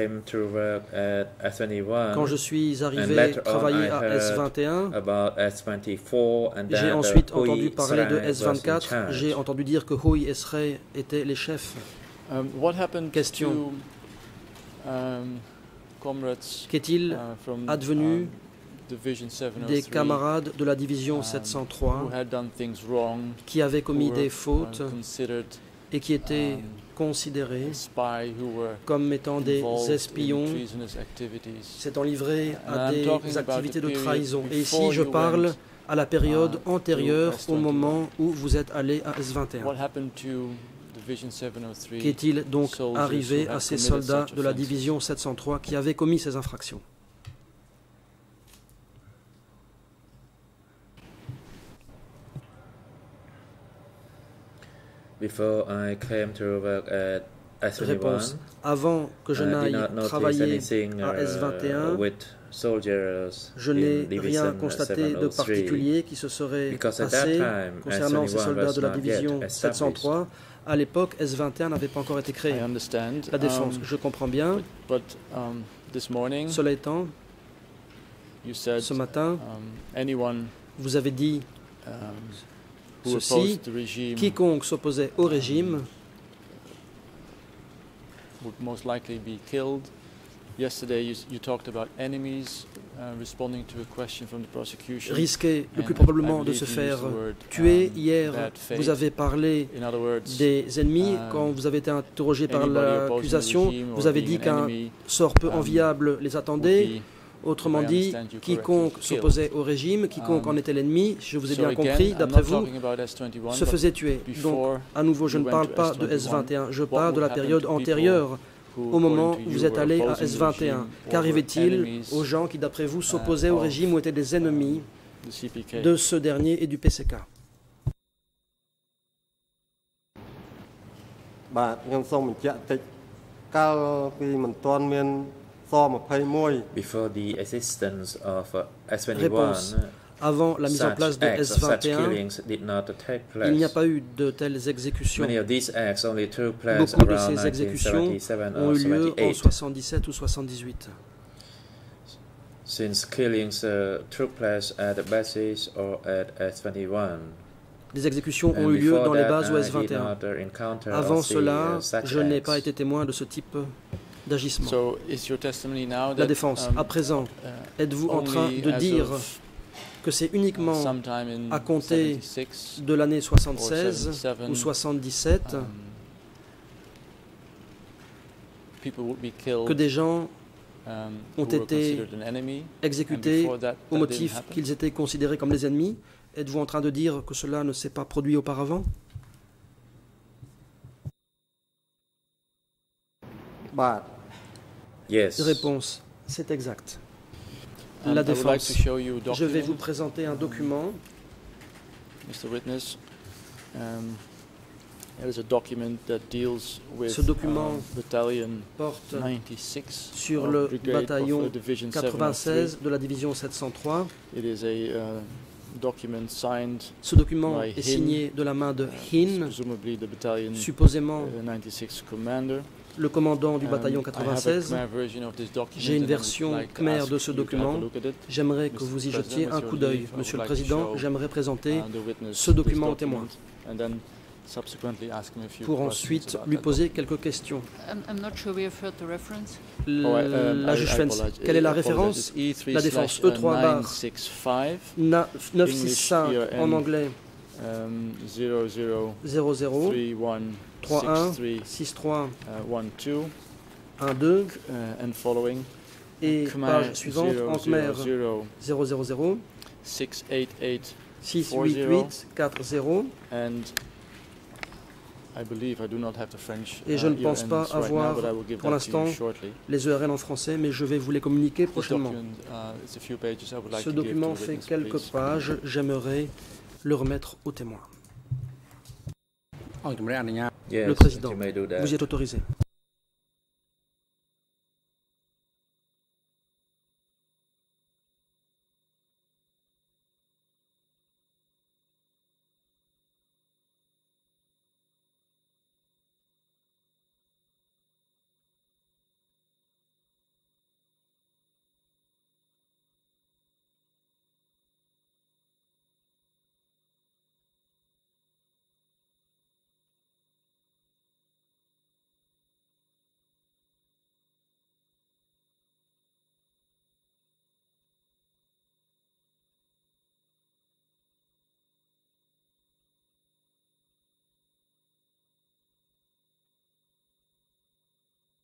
Quand je suis arrivé travailler à S vingt et un, j'ai ensuite entendu parler de S vingt-quatre, j'ai entendu dire que Hui et Srey étaient les chefs. Question. Qu'est-il advenu des camarades de la division sept cent trois qui avaient commis des fautes et qui étaient considérés comme étant des espions, s'étant livrés à des activités de trahison? Et ici, je parle à la période antérieure au moment où vous êtes allé à S vingt et un. Qu'est-il donc arrivé à ces soldats de la division sept cent trois qui avaient commis ces infractions? Before I came to work at S vingt et un, Réponse. Avant que je n'aille travailler à S vingt et un, je n'ai rien constaté de particulier qui se serait passé concernant ces soldats de la division sept cent trois. À l'époque, S vingt et un n'avait pas encore été créé. La défense, je comprends bien. Cela étant, ce matin, vous avez dit ceci: quiconque s'opposait au régime would most likely be killed. Yesterday, you, you talked about enemies uh, responding to a question from the prosecution. Risquait le plus probablement de se faire tuer. Hier, vous avez parlé des ennemis. Quand vous avez été interrogé par l'accusation, vous avez dit qu'un sort peu enviable les attendait. Autrement dit, quiconque s'opposait au régime, quiconque en était l'ennemi, je vous ai bien compris, d'après vous, se faisait tuer. Donc, à nouveau, je ne parle pas de S vingt et un, je parle de la période antérieure, au moment où vous êtes allé à S vingt et un. Qu'arrivait-il aux gens qui, d'après vous, s'opposaient au régime ou étaient des ennemis de ce dernier et du P C K? Before the existence of uh, S vingt et un, Réponse. Avant la mise en place de S vingt et un, il n'y a pas eu de telles exécutions. Beaucoup de ces exécutions ont eu lieu en soixante-dix-sept ou soixante-dix-huit. Since killings uh, took place at the bases or at S vingt et un. Des exécutions ont eu lieu dans les bases ou S vingt et un. Avant cela, je n'ai pas été témoin de ce type d'agissement. So is your testimony now that, La défense, um, à présent, uh, êtes-vous en train de dire que c'est uniquement à compter de l'année soixante-seize ou soixante-dix-sept um, que des gens um, ont été exécutés au motif qu'ils étaient considérés comme des ennemis? Êtes-vous en train de dire que cela ne s'est pas produit auparavant? Yes. Réponse, c'est exact. La défense, je vais vous présenter un document. Mister Witness, um, there is a document that deals with Ce document uh, battalion porte ninety-six sur le bataillon quatre-vingt-seize de la division sept cent trois. It is a uh, document signed Ce document by est signé de la main de Hin, presumably the battalion supposément uh, ninety-six commander. le commandant du bataillon quatre-vingt-seize. J'ai une version khmer de ce document. J'aimerais que vous y jetiez un coup d'œil. Monsieur le Président, j'aimerais présenter ce document au témoin pour ensuite lui poser quelques questions. Le, la juge Fens, quelle est la référence? La défense E trois bar neuf cent soixante-cinq en anglais. zéro zéro trois un six trois un deux et page suivante en khmer zéro zéro zéro six huit huit quatre zéro. Et je ne pense pas avoir pour l'instant les E R N en français, mais je vais vous les communiquer prochainement. Ce document fait quelques pages, j'aimerais le remettre au témoin. Le Président, vous y êtes autorisé.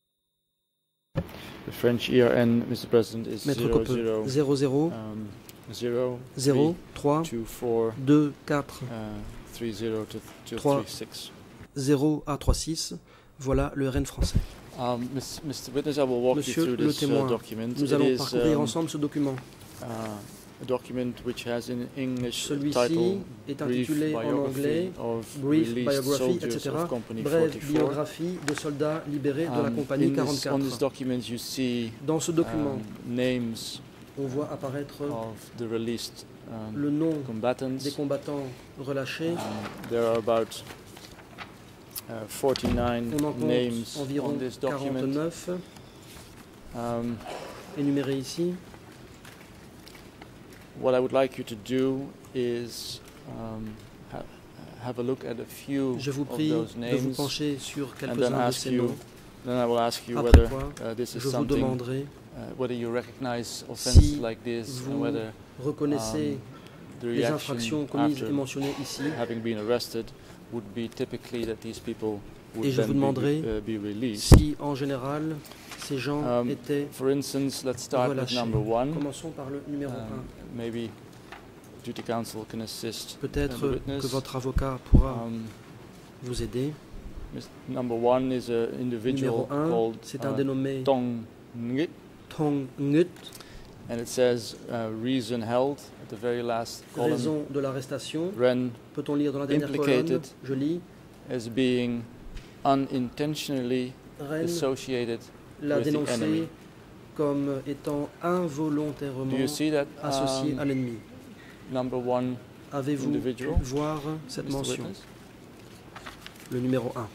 The French E R N, Mister President, is Maître Coppeux, zéro zéro zéro, trois, deux, quatre, trois, zéro à trois, six. Voilà le R N français. Um, Mister Witness, I will walk Monsieur you through le this témoin, uh, document. nous It allons is, parcourir um, ensemble ce document. Uh, a document which has in English Celui-ci title, est intitulé en anglais Brief Biography, et cetera. Brève biographie de soldats libérés de la Um, compagnie in this- quarante-quatre. on this document you see Dans ce document, um, names on voit apparaître of the released um, le nom combatants. des combattants relâchés. Um, there are about uh, forty-nine On en compte names environ on this document. quarante-neuf Um, énumérés ici. What I would like you to do is um, ha have a look at a few Je vous of prie those de vous names, pencher sur and then quelques-uns de ask ces you. noms. Then I will ask you Après whether quoi, uh, this is je vous something, demanderai uh, whether you recognize offenses si like this, and vous whether reconnaissez um, the les reaction infractions commises after et mentionnées ici. having been arrested would be typically that these people would Et je then vous be, demanderai uh, be released. si, en général, ces gens Um, étaient for instance, let's start with relâchés. number one. Commençons par le numéro Um, un. maybe duty counsel can assist Peut-être the witness. que votre avocat pourra Um, vous aider. Mis- Number one is an individual Numéro un, called c'est un uh, dénommé Tong Ngit, Tong Ngut. and it says uh, reason held at the very last column. Raison de l'arrestation. Ren Peut-on lire dans la dernière colonne? implicated Je lis. as being unintentionally Rennes associated l'a with the dénoncé enemy. comme étant involontairement Do you see that associé um, à l'ennemi. number one Avez-vous pu individual, voir cette Mister mention? Witness? Le numéro un.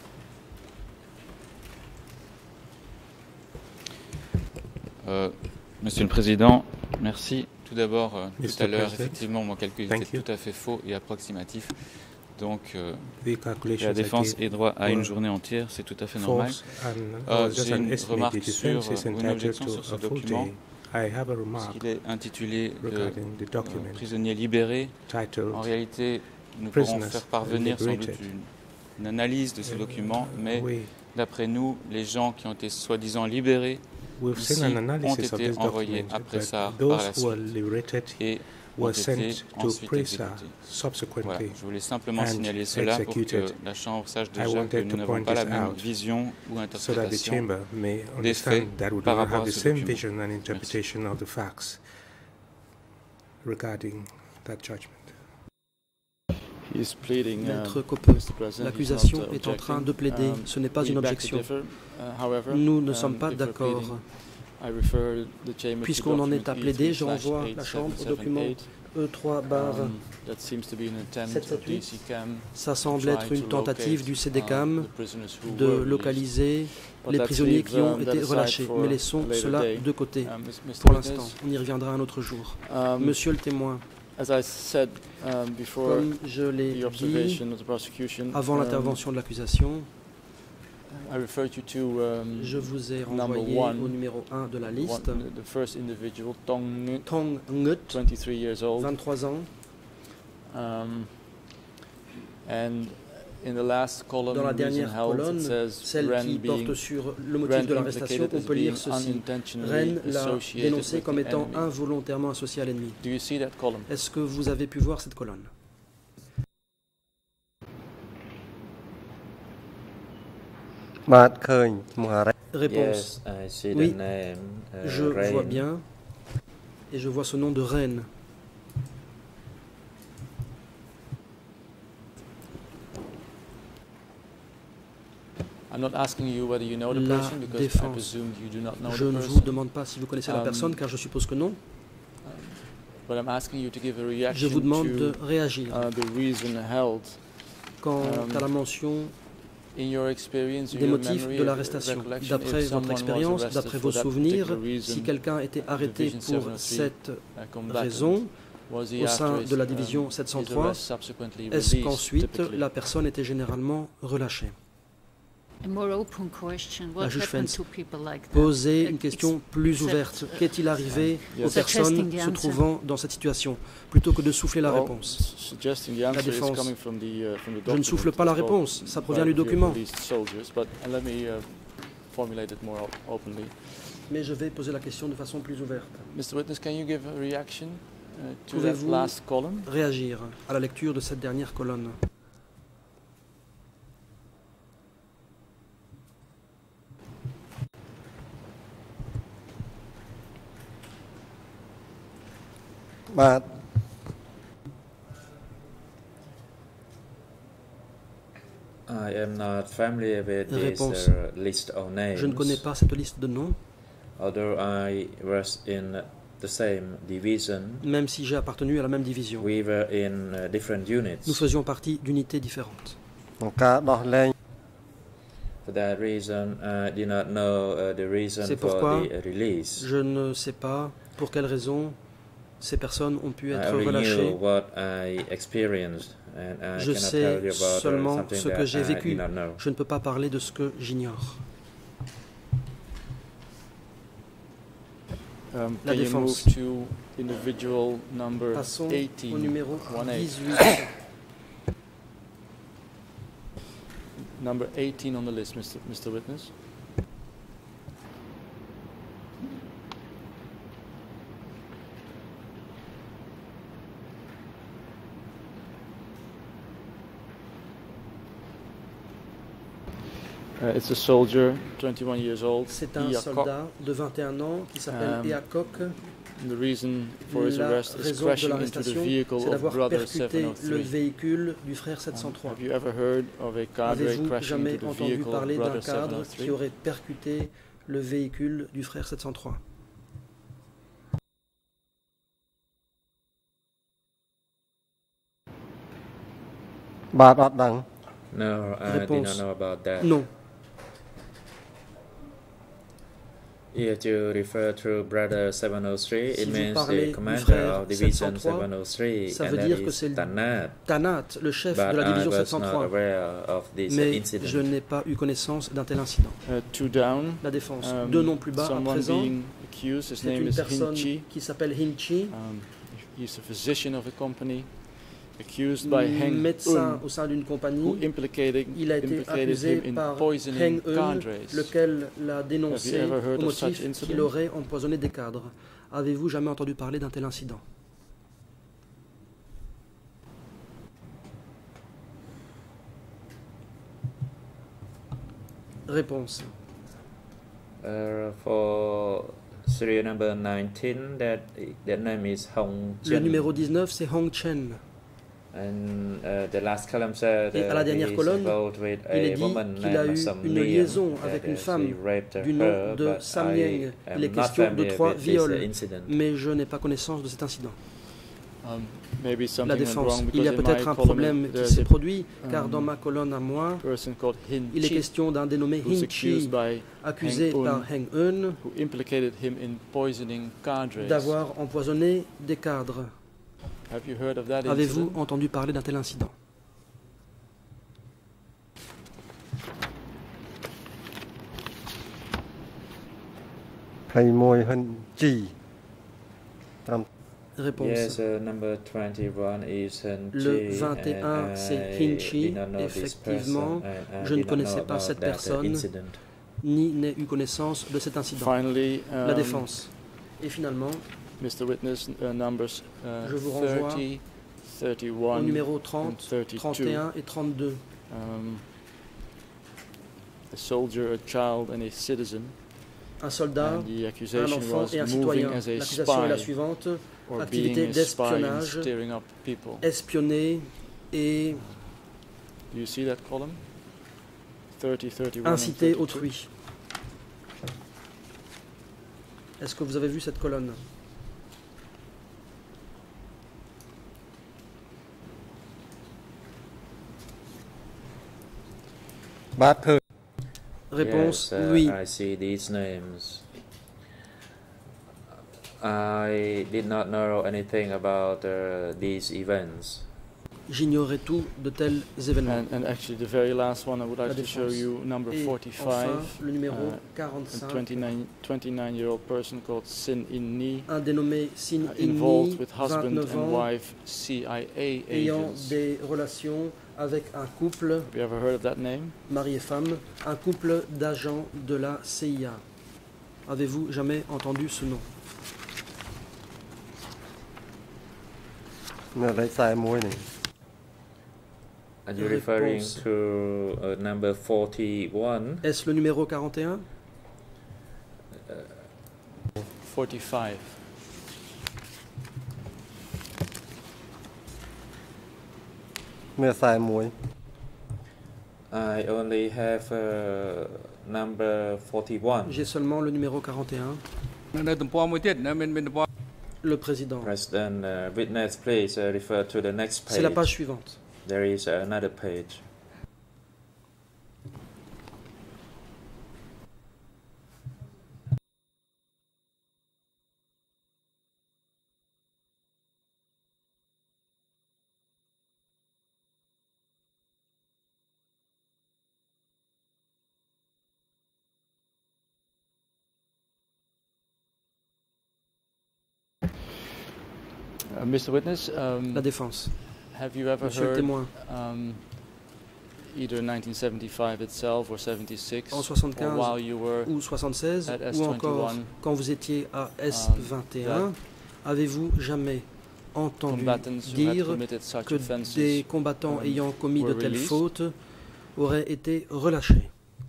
Euh, Monsieur le Président, merci. Tout d'abord, euh, tout Mister à l'heure, President, effectivement, mon calcul thank était you. tout à fait faux et approximatif. Donc, euh, The calculations la I défense gave est droit à une were journée entière, c'est tout à fait normal. false and Euh, was just J'ai an une estimate. remarque The sur, defense is ou une entitled objection to sur ce a full document, day. I have a remark puisqu'il est intitulé de regarding the euh, document prisonniers libérés. titled En réalité, nous pourrons Prisoners faire parvenir sans doute Liberated. une, une analyse de ce document, mais We- d'après nous, les gens qui ont été soi-disant libérés We've ici seen an ont analysis of été this envoyés document, à Pressar but par those la who were suite liberated et ont were été sent to ensuite Pressar exécutés. Voilà, subsequently je voulais simplement and signaler cela pour que executed. la Chambre sache I déjà que wanted nous to n'avons point pas la this même out vision ou so that the interprétation chamber may des faits understand that we do par not rapport have à the ce same document. vision and interpretation of the facts regarding that judgment. He is pleading, Maître um, Coppeux, Mister President, he's l'accusation not, uh, est en train objecting. de plaider. Um, Ce n'est pas we une beg to objection. differ. Uh, however, Nous ne um, sommes pas if we're d'accord. pleading, I refer the chamber to Puisqu'on en est à document plaider, je E three slash renvoie eight la seven Chambre au seven document eight. E trois barre Um, that seems to be an attempt sept cent of D soixante-huit. C C A M Ça semble to être try une to tentative locate, du C D C A M um, the prisoners who de were released. localiser But les let's prisonniers leave, qui ont um, été that aside relâchés. for Mais a laissons later cela day. de côté. Um, Mister Pour Witness, l'instant, on y reviendra un autre jour. um, Monsieur le témoin, as I said um, before comme je l'ai the dit observation of the prosecution, avant um, l'intervention de l'accusation, I referred you to um, je vous ai number renvoyé one, au numéro un de la liste. one, the first individual, Tong Ngut, Tong Ngut, twenty-three years old. vingt-trois ans. Um, and in the last column, Dans la reason dernière held, colonne, it says celle Ren qui being porte sur le motif Ren de l'arrestation, implicated on as peut lire being ceci. unintentionally Rennes l'a associated dénoncé with comme the étant enemy. involontairement associé à l'ennemi. Do you see that column? Est-ce que vous avez pu voir cette colonne? Réponse. Yes, I see the Oui, name, uh, je vois Rain. bien. Et je vois ce nom de Rennes. I'm not asking you whether you know the La person because I défense. presume you do not know Je the ne person. vous demande pas si vous connaissez la Um, personne, car je suppose que non. But I'm asking you to give a Je reaction vous demande to de réagir uh, the reason held. quant um, à la mention In your experience, in des your motifs memory, de uh, l'arrestation. recollection, D'après if someone votre was expérience, arrested d'après for vos that souvenirs, particular reason, si quelqu'un était arrêté Division pour seven oh three, cette a combatant, raison was he au sein after de la his, division um, sept cent his trois, arrest subsequently est-ce released, qu'ensuite typically? la personne était généralement relâchée? A more open question. La What juge happened Fentz to people like that? Posez Uh, une question plus ouverte. except, uh, Qu'est-il arrivé aux suggesting personnes the se answer. trouvant dans cette situation, plutôt que de souffler la Well, réponse? suggesting the La answer is défense. coming from the, uh, from the Je ne document souffle pas la spoken réponse, ça provient by du the few document. released soldiers, but uh, let me uh, formulate it more op- openly. Mais je vais poser la question de façon plus ouverte. Mister Witness, can you give a reaction Pouvez-vous réagir à la lecture de cette dernière colonne? Bah. I am not familiar with Réponse. this uh, list of names. Je ne connais pas cette liste de noms. Although I was in the same division, même si j'ai appartenu à la même division. We were in uh, different units. Nous faisions partie d'unités différentes. For that reason, I did not know uh, the reason C'est for pourquoi the release. Je ne sais pas pour quelle raison ces personnes ont pu être I relâchées. What I experienced, and I je cannot sais tell you about seulement something ce que that j'ai I vécu. did not know. Je ne peux pas parler de ce que j'ignore. Um, La can défense. You move to individual number Passons eighteen, au numéro one dix-huit. Number eighteen on the list, Mister Mister Witness. Uh, it's a soldier, twenty-one years old. C'est un Iakok. soldat de vingt et un ans qui s'appelle Um, Iakok. The reason for his La arrest is raison de crashing into the l'arrestation, vehicle c'est of d'avoir brother percuté seven oh le three. véhicule du frère sept cent trois. Have you ever heard of a cadre Avez-vous crashing jamais into the entendu vehicle parler of d'un brother seven cadre oh qui three? aurait percuté le véhicule du frère sept cent trois? No, I did Réponse. not know about that. Non. If you refer to Brother seven oh three, Si it vous means parlez the du commander frère of Division sept cent trois, seven oh three, ça and veut that dire que is c'est le Tanat. Tanat, le chef But de la division I was sept cent not trois. aware of this Mais incident. je n'ai pas eu connaissance d'un tel incident. Uh, two down. La défense. Um, Deux noms plus bas à someone présent. being accused, his C'est name une is personne Hinchi. qui s'appelle Hinchi, Um, he's a physician of a company, accused by Heng médecin Un, au sein d'une who compagnie. implicated, Il a été implicated accusé him in par poisoning Heng Un, cadres. lequel l'a Have dénoncé you ever heard au of such motif incident? qu'il aurait empoisonné des cadres. Avez-vous jamais entendu parler d'un tel incident? Réponse. Uh, for serial number nineteen, that that name is Hong Le Chen. numéro dix-neuf, c'est Hong Chen. And uh, the last column said Et à la uh, dernière he is colonne, involved with il est a dit woman qu'il a named eu Sam une Liang, liaison that, avec uh, une she femme raped du her, nom de but Sam I Liang. am Il est not question de familiar trois with this, viols, uh, incident. mais je n'ai pas connaissance de cet incident. Um, maybe something La went défense. wrong Il y a because in peut-être my un column problème qui there's s'est a produit, car um, dans ma colonne à moi, person called Hin il est Chi, question d'un dénommé who's Hinchi, accused by accusé Heng Un, par Heng Un who implicated him in poisoning cadres. d'avoir empoisonné des cadres. Have you heard of that Avez-vous incident? entendu parler d'un tel incident? Réponse. Yes, uh, number twenty-one is Hinchi. Le vingt et un, and c'est I Hinchi. did not know this Effectivement, person, and I je ne did not connaissais know pas about cette that, uh, personne, incident. ni n'ai eu connaissance de cet incident. Finally, um, La défense. Et finalement, Mister Witness, uh, numbers uh, je vous renvoie thirty, au thirty-one, numéro and trente, thirty-two. trente et un et trente-deux. Um, a soldier, a child, and a citizen. Un soldat, And the un accusation enfant was et un moving citoyen. as a L'accusation est la spy suivante: or activité being a spy and d'espionnage, stirring up people. espionner et Do you see that column? thirty, thirty-one, and inciter thirty-two. autrui. Est-ce que vous avez vu cette colonne? Réponse, Yes, uh, oui. I see these names. I did not know anything about uh, these events. J'ignorais tout de tels événements. And, and actually, the very last one, I would La like to show défense. you number Et forty-five. enfin, le numéro uh, a quarante-cinq, twenty-nine, twenty-nine-year-old person called Sin In Ni, un dénommé Sin uh, In involved Ni, with husband vingt-neuf and ans, wife C I A ayant agents. des relations avec un couple, Have you ever heard of that name? mari et femme, un couple d'agents de la C I A. Avez-vous jamais entendu ce nom? Are you referring to uh, number forty-one? Est-ce le numéro quarante et un? Uh, forty-five. I only have uh, number forty-one. J'ai seulement le numéro quarante et un. Le président. President, uh, witness, please uh, refer to the next page. C'est la page suivante. There is another page. Uh, Mister Witness, um, la défense. Have you ever Monsieur heard, le témoin. Um, either nineteen seventy-five itself or seventy-six, en soixante-quinze or while you were ou soixante-seize, at S ou encore twenty-one, quand vous étiez à S vingt et un, um, avez-vous jamais entendu dire que des combattants um, ayant commis de telles fautes auraient été relâchés?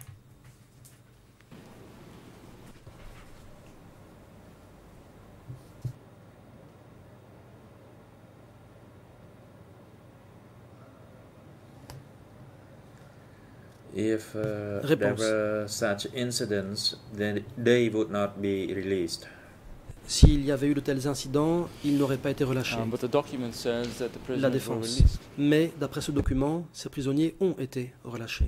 If uh, there were such incidents, then they would not be released. S'il y avait eu de tels incidents, ils n'auraient pas été relâchés. Um, but the document says that the prisoners La défense. were released. Mais d'après ce document, ces prisonniers ont été relâchés.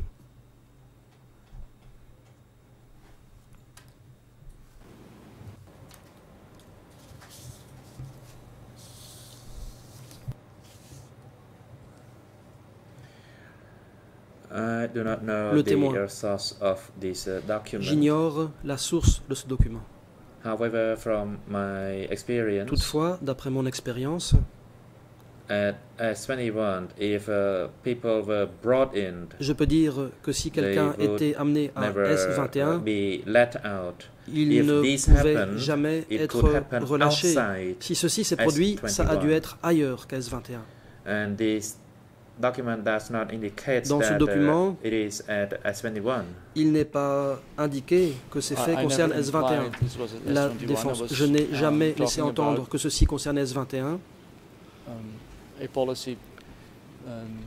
I do not know Le témoin. the source of this uh, document. J'ignore la source de ce document. However, from my experience, toutefois, d'après mon expérience, at S twenty-one, if uh, people were brought in, je peux dire que si quelqu'un était amené à S vingt et un, be let out. il If ne this pouvait happened, jamais it être could happen relâché. outside Si ceci s'est produit, ça a dû être ailleurs qu'à S vingt et un. And this document does not indicate Dans ce that, document, uh, it is at S twenty-one. Il n'est pas indiqué que ces faits concernent S vingt et un. La défense, je n'ai jamais um, laissé entendre que ceci concernait S vingt et un. Um, a policy, um,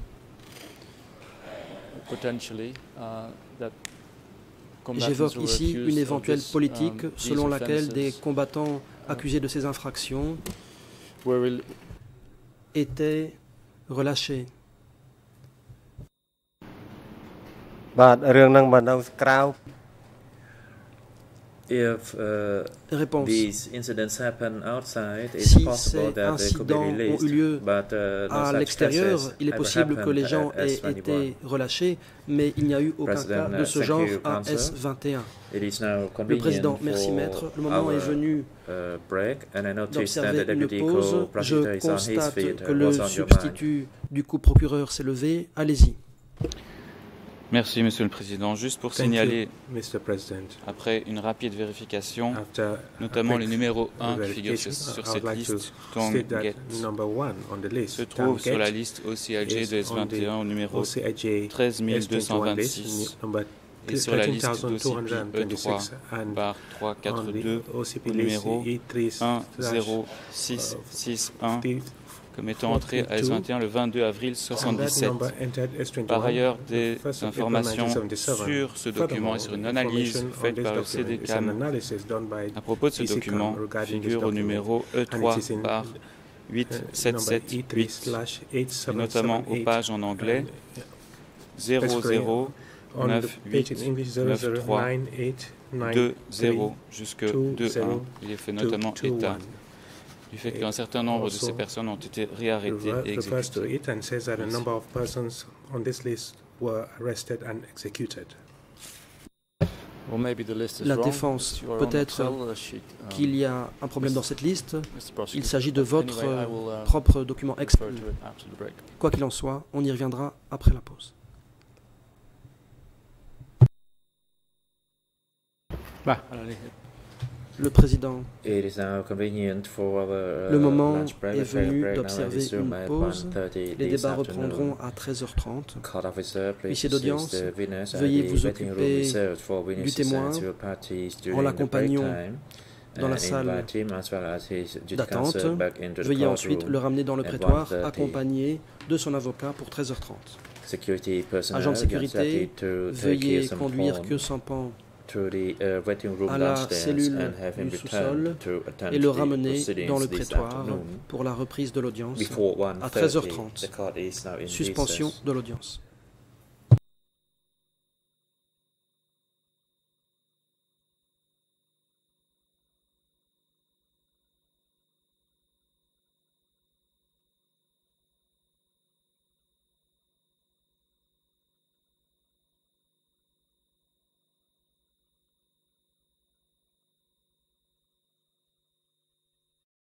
potentially, uh, that J'évoque ici une éventuelle politique um, selon laquelle des combattants accusés de ces infractions étaient relâchés. If uh, Réponse. these incidents happen outside, it's si possible ces that they could be incidents released, ont eu lieu but, uh, no à l'extérieur, il est possible que les gens aient été relâchés, mais il n'y a eu aucun President, cas de ce uh, genre you, à Council. S vingt et un. It is now Le Président, merci Maître. Le moment est venu uh, d'observer une pause. Je constate que le substitut du co-procureur s'est levé. Allez-y. Merci, Monsieur le Président. Juste pour signaler, you, Mister President. après une rapide vérification, After notamment le numéro un qui figure sur, sur cette like liste, Tong Get, se trouve sur la liste O C I J de S vingt et un au numéro treize mille deux cent vingt-six et sur la liste d'O C P E trois barre trois cent quatre-vingt-deux au numéro un zéro six six un comme étant entré à S vingt et un le vingt-deux avril soixante-dix-sept. Par ailleurs, des informations sur ce document et sur une analyse faite par le C D C A M à propos de ce document figurent au numéro E trois barre huit sept sept huit, et notamment aux pages en anglais zéro zéro neuf huit neuf trois deux zéro jusque deux un. Il est fait notamment état du fait qu'un certain nombre de ces personnes ont été réarrêtées et exécutées. La défense, peut-être qu'il y a un problème dans cette liste. Il s'agit de votre propre document expert. Quoi qu'il en soit, on y reviendra après la pause. Bah. Le président, It is now convenient for our, uh, le moment lunch break, est venu break, d'observer une pause. Les débats reprendront à treize heures trente. Huissier d'audience, veuillez vous occuper du témoin en l'accompagnant dans la salle d'attente. Veuillez ensuite le ramener dans le prétoire, accompagné de son avocat pour treize heures trente. Agent de sécurité, veuillez conduire Khieu Samphan à la cellule du sous-sol et le ramener dans le prétoire pour la reprise de l'audience à treize heures trente. Suspension de l'audience.